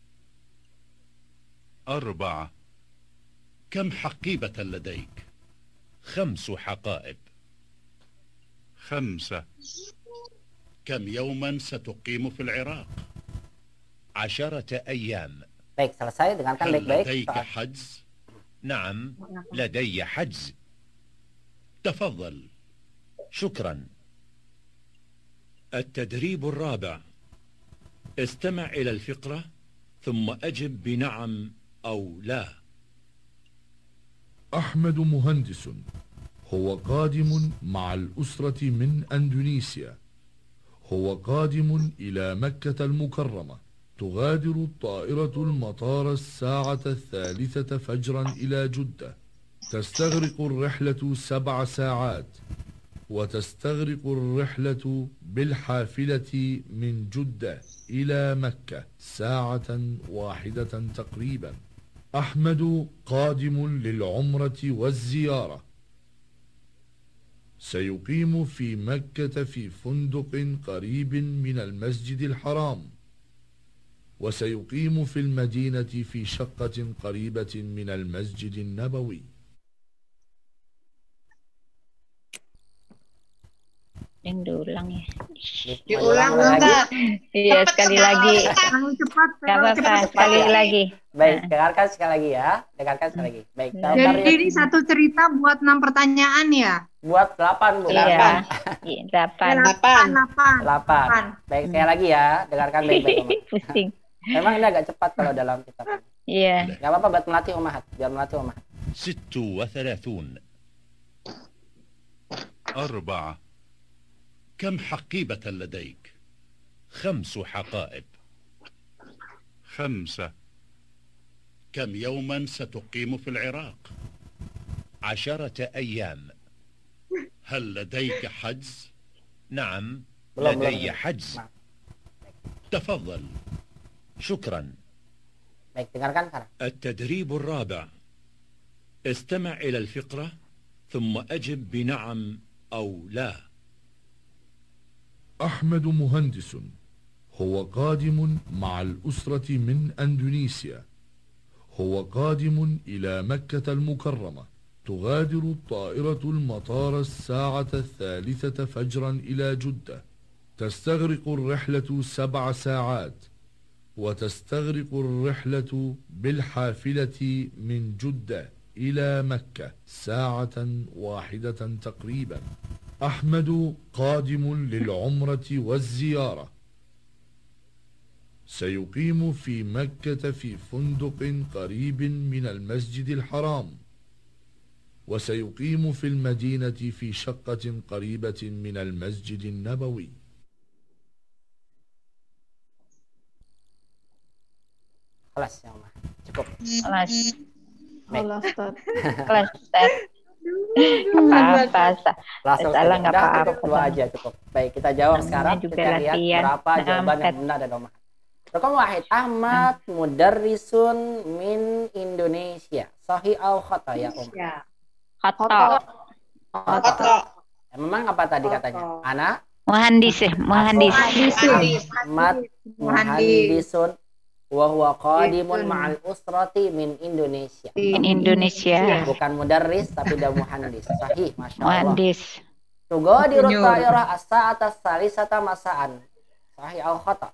Speaker 12: 4. كم حقيبة لديك؟
Speaker 7: 5 حقائب.
Speaker 12: 5. كم يوما ستقيم في العراق؟
Speaker 7: 10 أيام.
Speaker 1: Baik, selesai. Dengarkan
Speaker 12: هل
Speaker 1: baik-baik.
Speaker 12: لديك حجز؟
Speaker 7: نعم لدي حجز.
Speaker 12: تفضل.
Speaker 7: شكرا.
Speaker 9: التدريب الرابع. استمع إلى الفقرة ثم أجب بنعم أو لا.
Speaker 13: أحمد مهندس، هو قادم مع الأسرة من أندونيسيا. هو قادم إلى مكة المكرمة. تغادر الطائرة المطار 3:03 فجرا إلى جدة. تستغرق الرحلة 7 ساعات. وتستغرق الرحلة بالحافلة من جدة إلى مكة 1 ساعة تقريبا. أحمد قادم للعمرة والزيارة. سيقيم في مكة في فندق قريب من المسجد الحرام. وسيقيم في المدينة في شقة قريبة من المسجد النبوي.
Speaker 2: Yang diulang ya.
Speaker 11: Diulang Ustaz.
Speaker 2: Iya, sekali lagi.
Speaker 3: Cepat.
Speaker 2: Gak apa-apa, sekali lagi.
Speaker 1: Baik, dengarkan sekali lagi ya. Dengarkan sekali lagi. Baik.
Speaker 3: Jadi ini satu cerita buat 6 pertanyaan ya?
Speaker 1: Buat 8, Bu.
Speaker 2: Iya. 8.
Speaker 1: 8. Baik, sekali lagi ya. Dengarkan baik-baik, Ummahat.
Speaker 2: Pusing.
Speaker 1: Memang ini agak cepat kalau dalam kitab.
Speaker 2: Iya.
Speaker 1: Gak apa-apa buat melatih Ummahat, biar melatih Ummahat.
Speaker 7: 36.
Speaker 12: 4. كم حقيبة لديك؟
Speaker 7: 5 حقائب.
Speaker 12: 5. كم يوما ستقيم في العراق؟
Speaker 7: 10 أيام.
Speaker 12: هل لديك حجز؟
Speaker 7: نعم لدي حجز.
Speaker 12: تفضل.
Speaker 7: شكرا.
Speaker 1: Baik, dengarkan sekarang.
Speaker 9: التدريب الرابع. استمع إلى الفقرة ثم أجب بنعم أو لا.
Speaker 13: أحمد مهندس، هو قادم مع الأسرة من أندونيسيا. هو قادم إلى مكة المكرمة. تغادر الطائرة المطار 3:03 فجرا إلى جدة. تستغرق الرحلة 7 ساعات. وتستغرق الرحلة بالحافلة من جدة إلى مكة 1 ساعة تقريبا. أحمد قادم للعمرة والزيارة. سيقيم في مكة في فندق قريب من المسجد الحرام. وسيقيم في المدينة في شقة قريبة من المسجد النبوي.
Speaker 1: Kelas ya, Ummahat. Cukup.
Speaker 2: Kelas.
Speaker 10: Kelas, Ustaz.
Speaker 2: Kelas, Ustaz.
Speaker 1: Langsung
Speaker 2: salah
Speaker 1: saja.
Speaker 2: nggak
Speaker 1: Udah,
Speaker 2: apa-apa.
Speaker 1: cukup, 2 aja cukup. Baik, kita jawab sekarang.
Speaker 2: juga
Speaker 1: Kita lihat
Speaker 2: latihan.
Speaker 1: berapa jawaban yang benar dan omah. Raqam wahid, Ahmad mudarrisun min Indonesia. Sahih au khata ya
Speaker 2: Khata.
Speaker 11: Koto.
Speaker 1: Memang apa tadi katanya? Ana
Speaker 2: Muhandis ya, muhandis.
Speaker 1: Ahmad muhandisun wa huwa qadimun ma'al usrati min Indonesia.
Speaker 2: In Indonesia.
Speaker 1: Bukan mudarris tapi udah muhandis. Sahih, masya Allah.
Speaker 2: Muhandis.
Speaker 1: Tugadiru ta'irah as-sa'ata salisata masaan. Sahih au khata?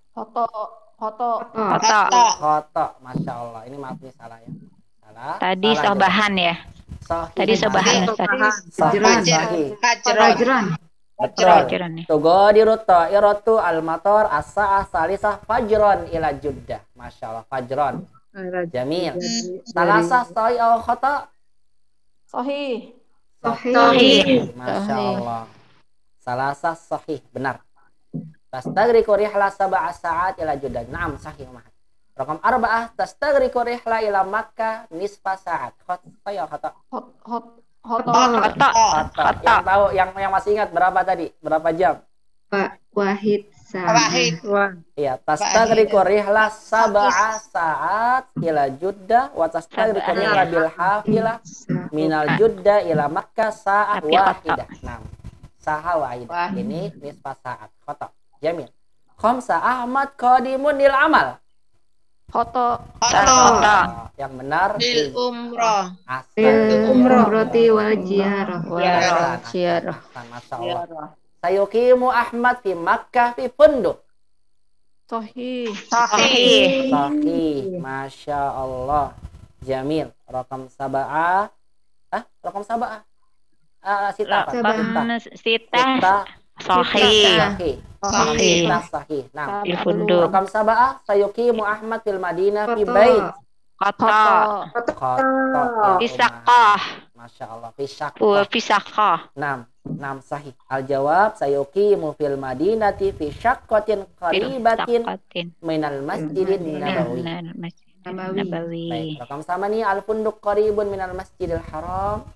Speaker 1: Khata, masya Allah. Ini maaf nih salah ya. Salah.
Speaker 2: Tadi
Speaker 1: salah
Speaker 2: sobahan ya.
Speaker 1: Sahih.
Speaker 2: Tadi sobahan Ustaz.
Speaker 1: Sahih.
Speaker 11: Fajran.
Speaker 1: Betul.
Speaker 2: Fajiran ya.
Speaker 1: Tugadiru ta'iratu al-matar as-sa'ah salisah fajron ila Jeddah. Masya Allah, fajron. Jamil. Salasa sahih au khata?
Speaker 5: Sahih.
Speaker 1: Masya Allah. Salasa sahih, benar. Tastagriku rihla sab'a sa'at ila Jeddah. Naam, sahih Umar. Raqam 4, tastagriku rihla ila Makkah nisfa sa'at. Khata ya khata?
Speaker 2: Khata.
Speaker 1: Yang tahu, yang masih ingat berapa tadi? Berapa jam?
Speaker 5: Wahid
Speaker 11: Wahid.
Speaker 1: Iya, tastagriku rihla sab'a sa'at ila Jeddah wa tastagriku rihla bil hafilah minal Jeddah ila Makkah sa'at wahidah. Naam. Saha wahidah. Ini nisfa sa'at. Khata. Jamil. Khamsa Ahmad qadimun lil amal.
Speaker 2: Khata.
Speaker 1: Yang benar
Speaker 11: Lil umroh.
Speaker 5: umroti wal ziarah.
Speaker 1: Masya Allah. Sayukimu Ahmad fi Makkah fi punduk.
Speaker 5: Sahih.
Speaker 1: Sahih. Masya Allah. Jamil. Raqam sab'ah. Raqam sab'ah. Sita.
Speaker 2: Sahih.
Speaker 1: Sahih. Nah,
Speaker 2: Di punduk.
Speaker 1: Raqam sab'ah. Sayukimu Ahmad fil Madinah fi bait.
Speaker 2: Khata. Pisakah.
Speaker 1: Masya Allah. Pisakah.
Speaker 2: Pisakah.
Speaker 1: 6 sahih. Al-jawab sayuqimu fil madinati fi syaqqatin qaribatin minal masjidin nabawi. Baik, raqam sama nih al-funduk qaribun minal masjidil haram.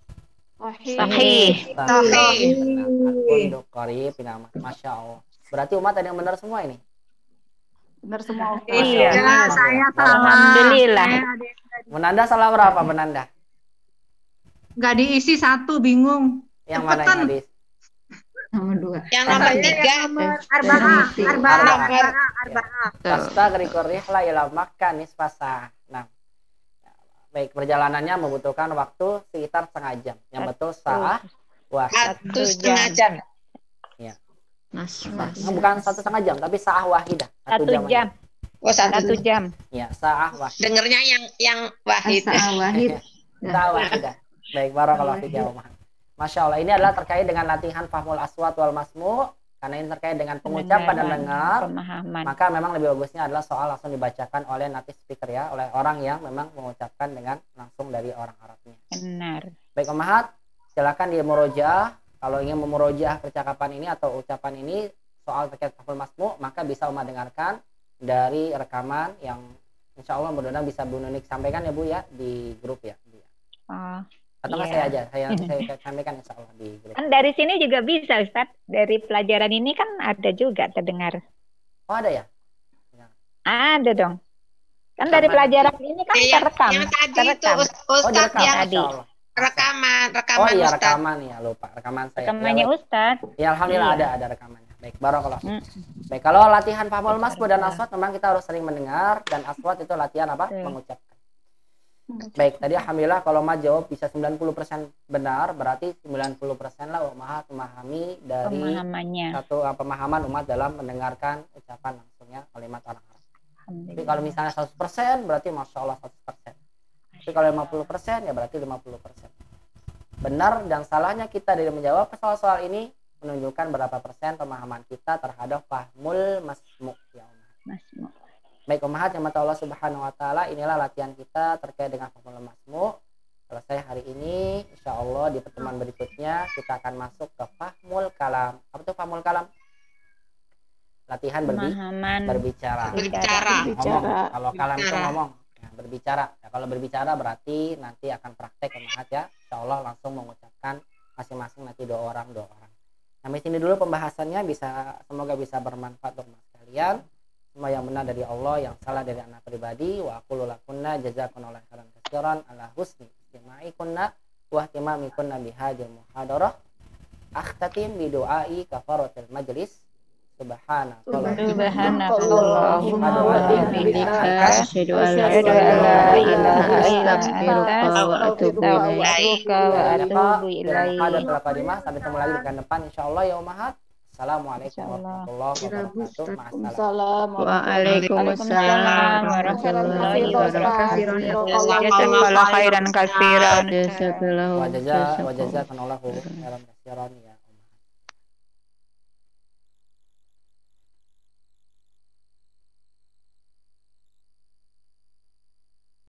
Speaker 2: Sahih.
Speaker 1: Al-funduk qarib minal Masya Allah. Berarti umat ada yang benar semua ini?
Speaker 5: Benar semua.
Speaker 2: Iya.
Speaker 3: Saya salah.
Speaker 2: Alhamdulillah.
Speaker 1: Menanda salah berapa menanda?
Speaker 3: Nggak diisi 1, bingung.
Speaker 1: Yang mana yang hadis?
Speaker 5: Nomor 2.
Speaker 11: Yang nomor 3.
Speaker 3: Arba'ah.
Speaker 1: Tastagriku rihla ila Makkah nisfa sa'ah. Nah, baik, perjalanannya membutuhkan waktu sekitar setengah jam. Yang betul sa'ah wahid.
Speaker 11: 1,5 jam.
Speaker 1: Ya. Bukan 1,5 jam, tapi sa'ah wahidah.
Speaker 2: 1 jam.
Speaker 11: Oh,
Speaker 2: 1 jam.
Speaker 1: Ya, sa'ah wahid.
Speaker 11: Dengernya yang wahid.
Speaker 1: Sa'ah wahidah. Baik, barakallahu fiik ya Umar. Masya Allah, ini adalah terkait dengan latihan fahmul aswat wal masmu, karena ini terkait dengan pengucapan dan dengar. Maka memang lebih bagusnya adalah soal langsung dibacakan oleh native speaker ya, oleh orang yang memang mengucapkan dengan langsung dari orang Arabnya.
Speaker 2: Benar.
Speaker 1: Baik Om Mahat, silakan di murojaah. Kalau ingin memurojaah percakapan ini atau ucapan ini soal terkait fahmul masmu, maka bisa Umar dengarkan dari rekaman yang insya Allah mudah-mudahan bisa Bu Nunik sampaikan ya Bu ya di grup ya. Atau saya aja, saya sampaikan insya Allah di grup.
Speaker 2: Kan dari sini juga bisa Ustaz, dari pelajaran ini kan ada juga terdengar.
Speaker 1: Oh ada ya?
Speaker 2: Ada dong. Kan dari pelajaran ini kan terekam.
Speaker 11: Yang tadi itu Ustaz yang tadi. Rekaman
Speaker 1: Oh iya
Speaker 11: Ustaz.
Speaker 1: rekaman ya, lupa rekaman saya.
Speaker 2: Rekamannya
Speaker 1: ya,
Speaker 2: Ustaz.
Speaker 1: Ya alhamdulillah ada rekamannya. Baik, barakallah. Baik, kalau latihan fahmul masmu dan aswat memang kita harus sering mendengar, dan aswat itu latihan apa? Mengucapkan. Baik, tadi alhamdulillah kalau Mas jawab bisa 90% benar, berarti 90% lah umat memahami dari satu pemahaman umat dalam mendengarkan ucapan langsungnya kalimat orang Arab. Tapi kalau misalnya 100% berarti Masya Allah 100%. Tapi kalau 50% ya berarti 50%. Benar dan salahnya kita dalam menjawab soal-soal ini menunjukkan berapa persen pemahaman kita terhadap fahmul masmu ya Allah. Baik umat yang mata Allah Subhanahu wa taala, inilah latihan kita terkait dengan fahmul masmu. Selesai hari ini, insya Allah di pertemuan berikutnya kita akan masuk ke fahmul kalam. Apa itu fahmul kalam? Latihan berbicara. Ngomong. Kalau kalam itu ngomong, ya, berbicara. Ya, kalau berbicara berarti nanti akan praktek umat ya. Insya Allah langsung mengucapkan masing-masing nanti 2 orang. Sampai sini dulu pembahasannya, semoga bisa bermanfaat untuk mas kalian. Semua yang benar dari Allah, yang salah dari anak pribadi. Wa aqulu lakunna jazakumullahu khairan katsiran ala husni istima'ikunna wa ihtimamikunna bihadhil muhadarah. Akhtatim bi du'ai kafaratul majlis. Subhanallah
Speaker 2: wa bihamdika asyhadu an la ilaha illa anta astaghfiruka wa atubu ilaik.
Speaker 1: Sampai ketemu lagi pekan depan insyaallah ya Ummahat. Assalamualaikum warahmatullahi wabarakatuh.
Speaker 2: Waalaikumsalam warahmatullahi wabarakatuh. Jazakallahu khairan katsiran.
Speaker 1: Wa jazakallahu khairan katsiran ya.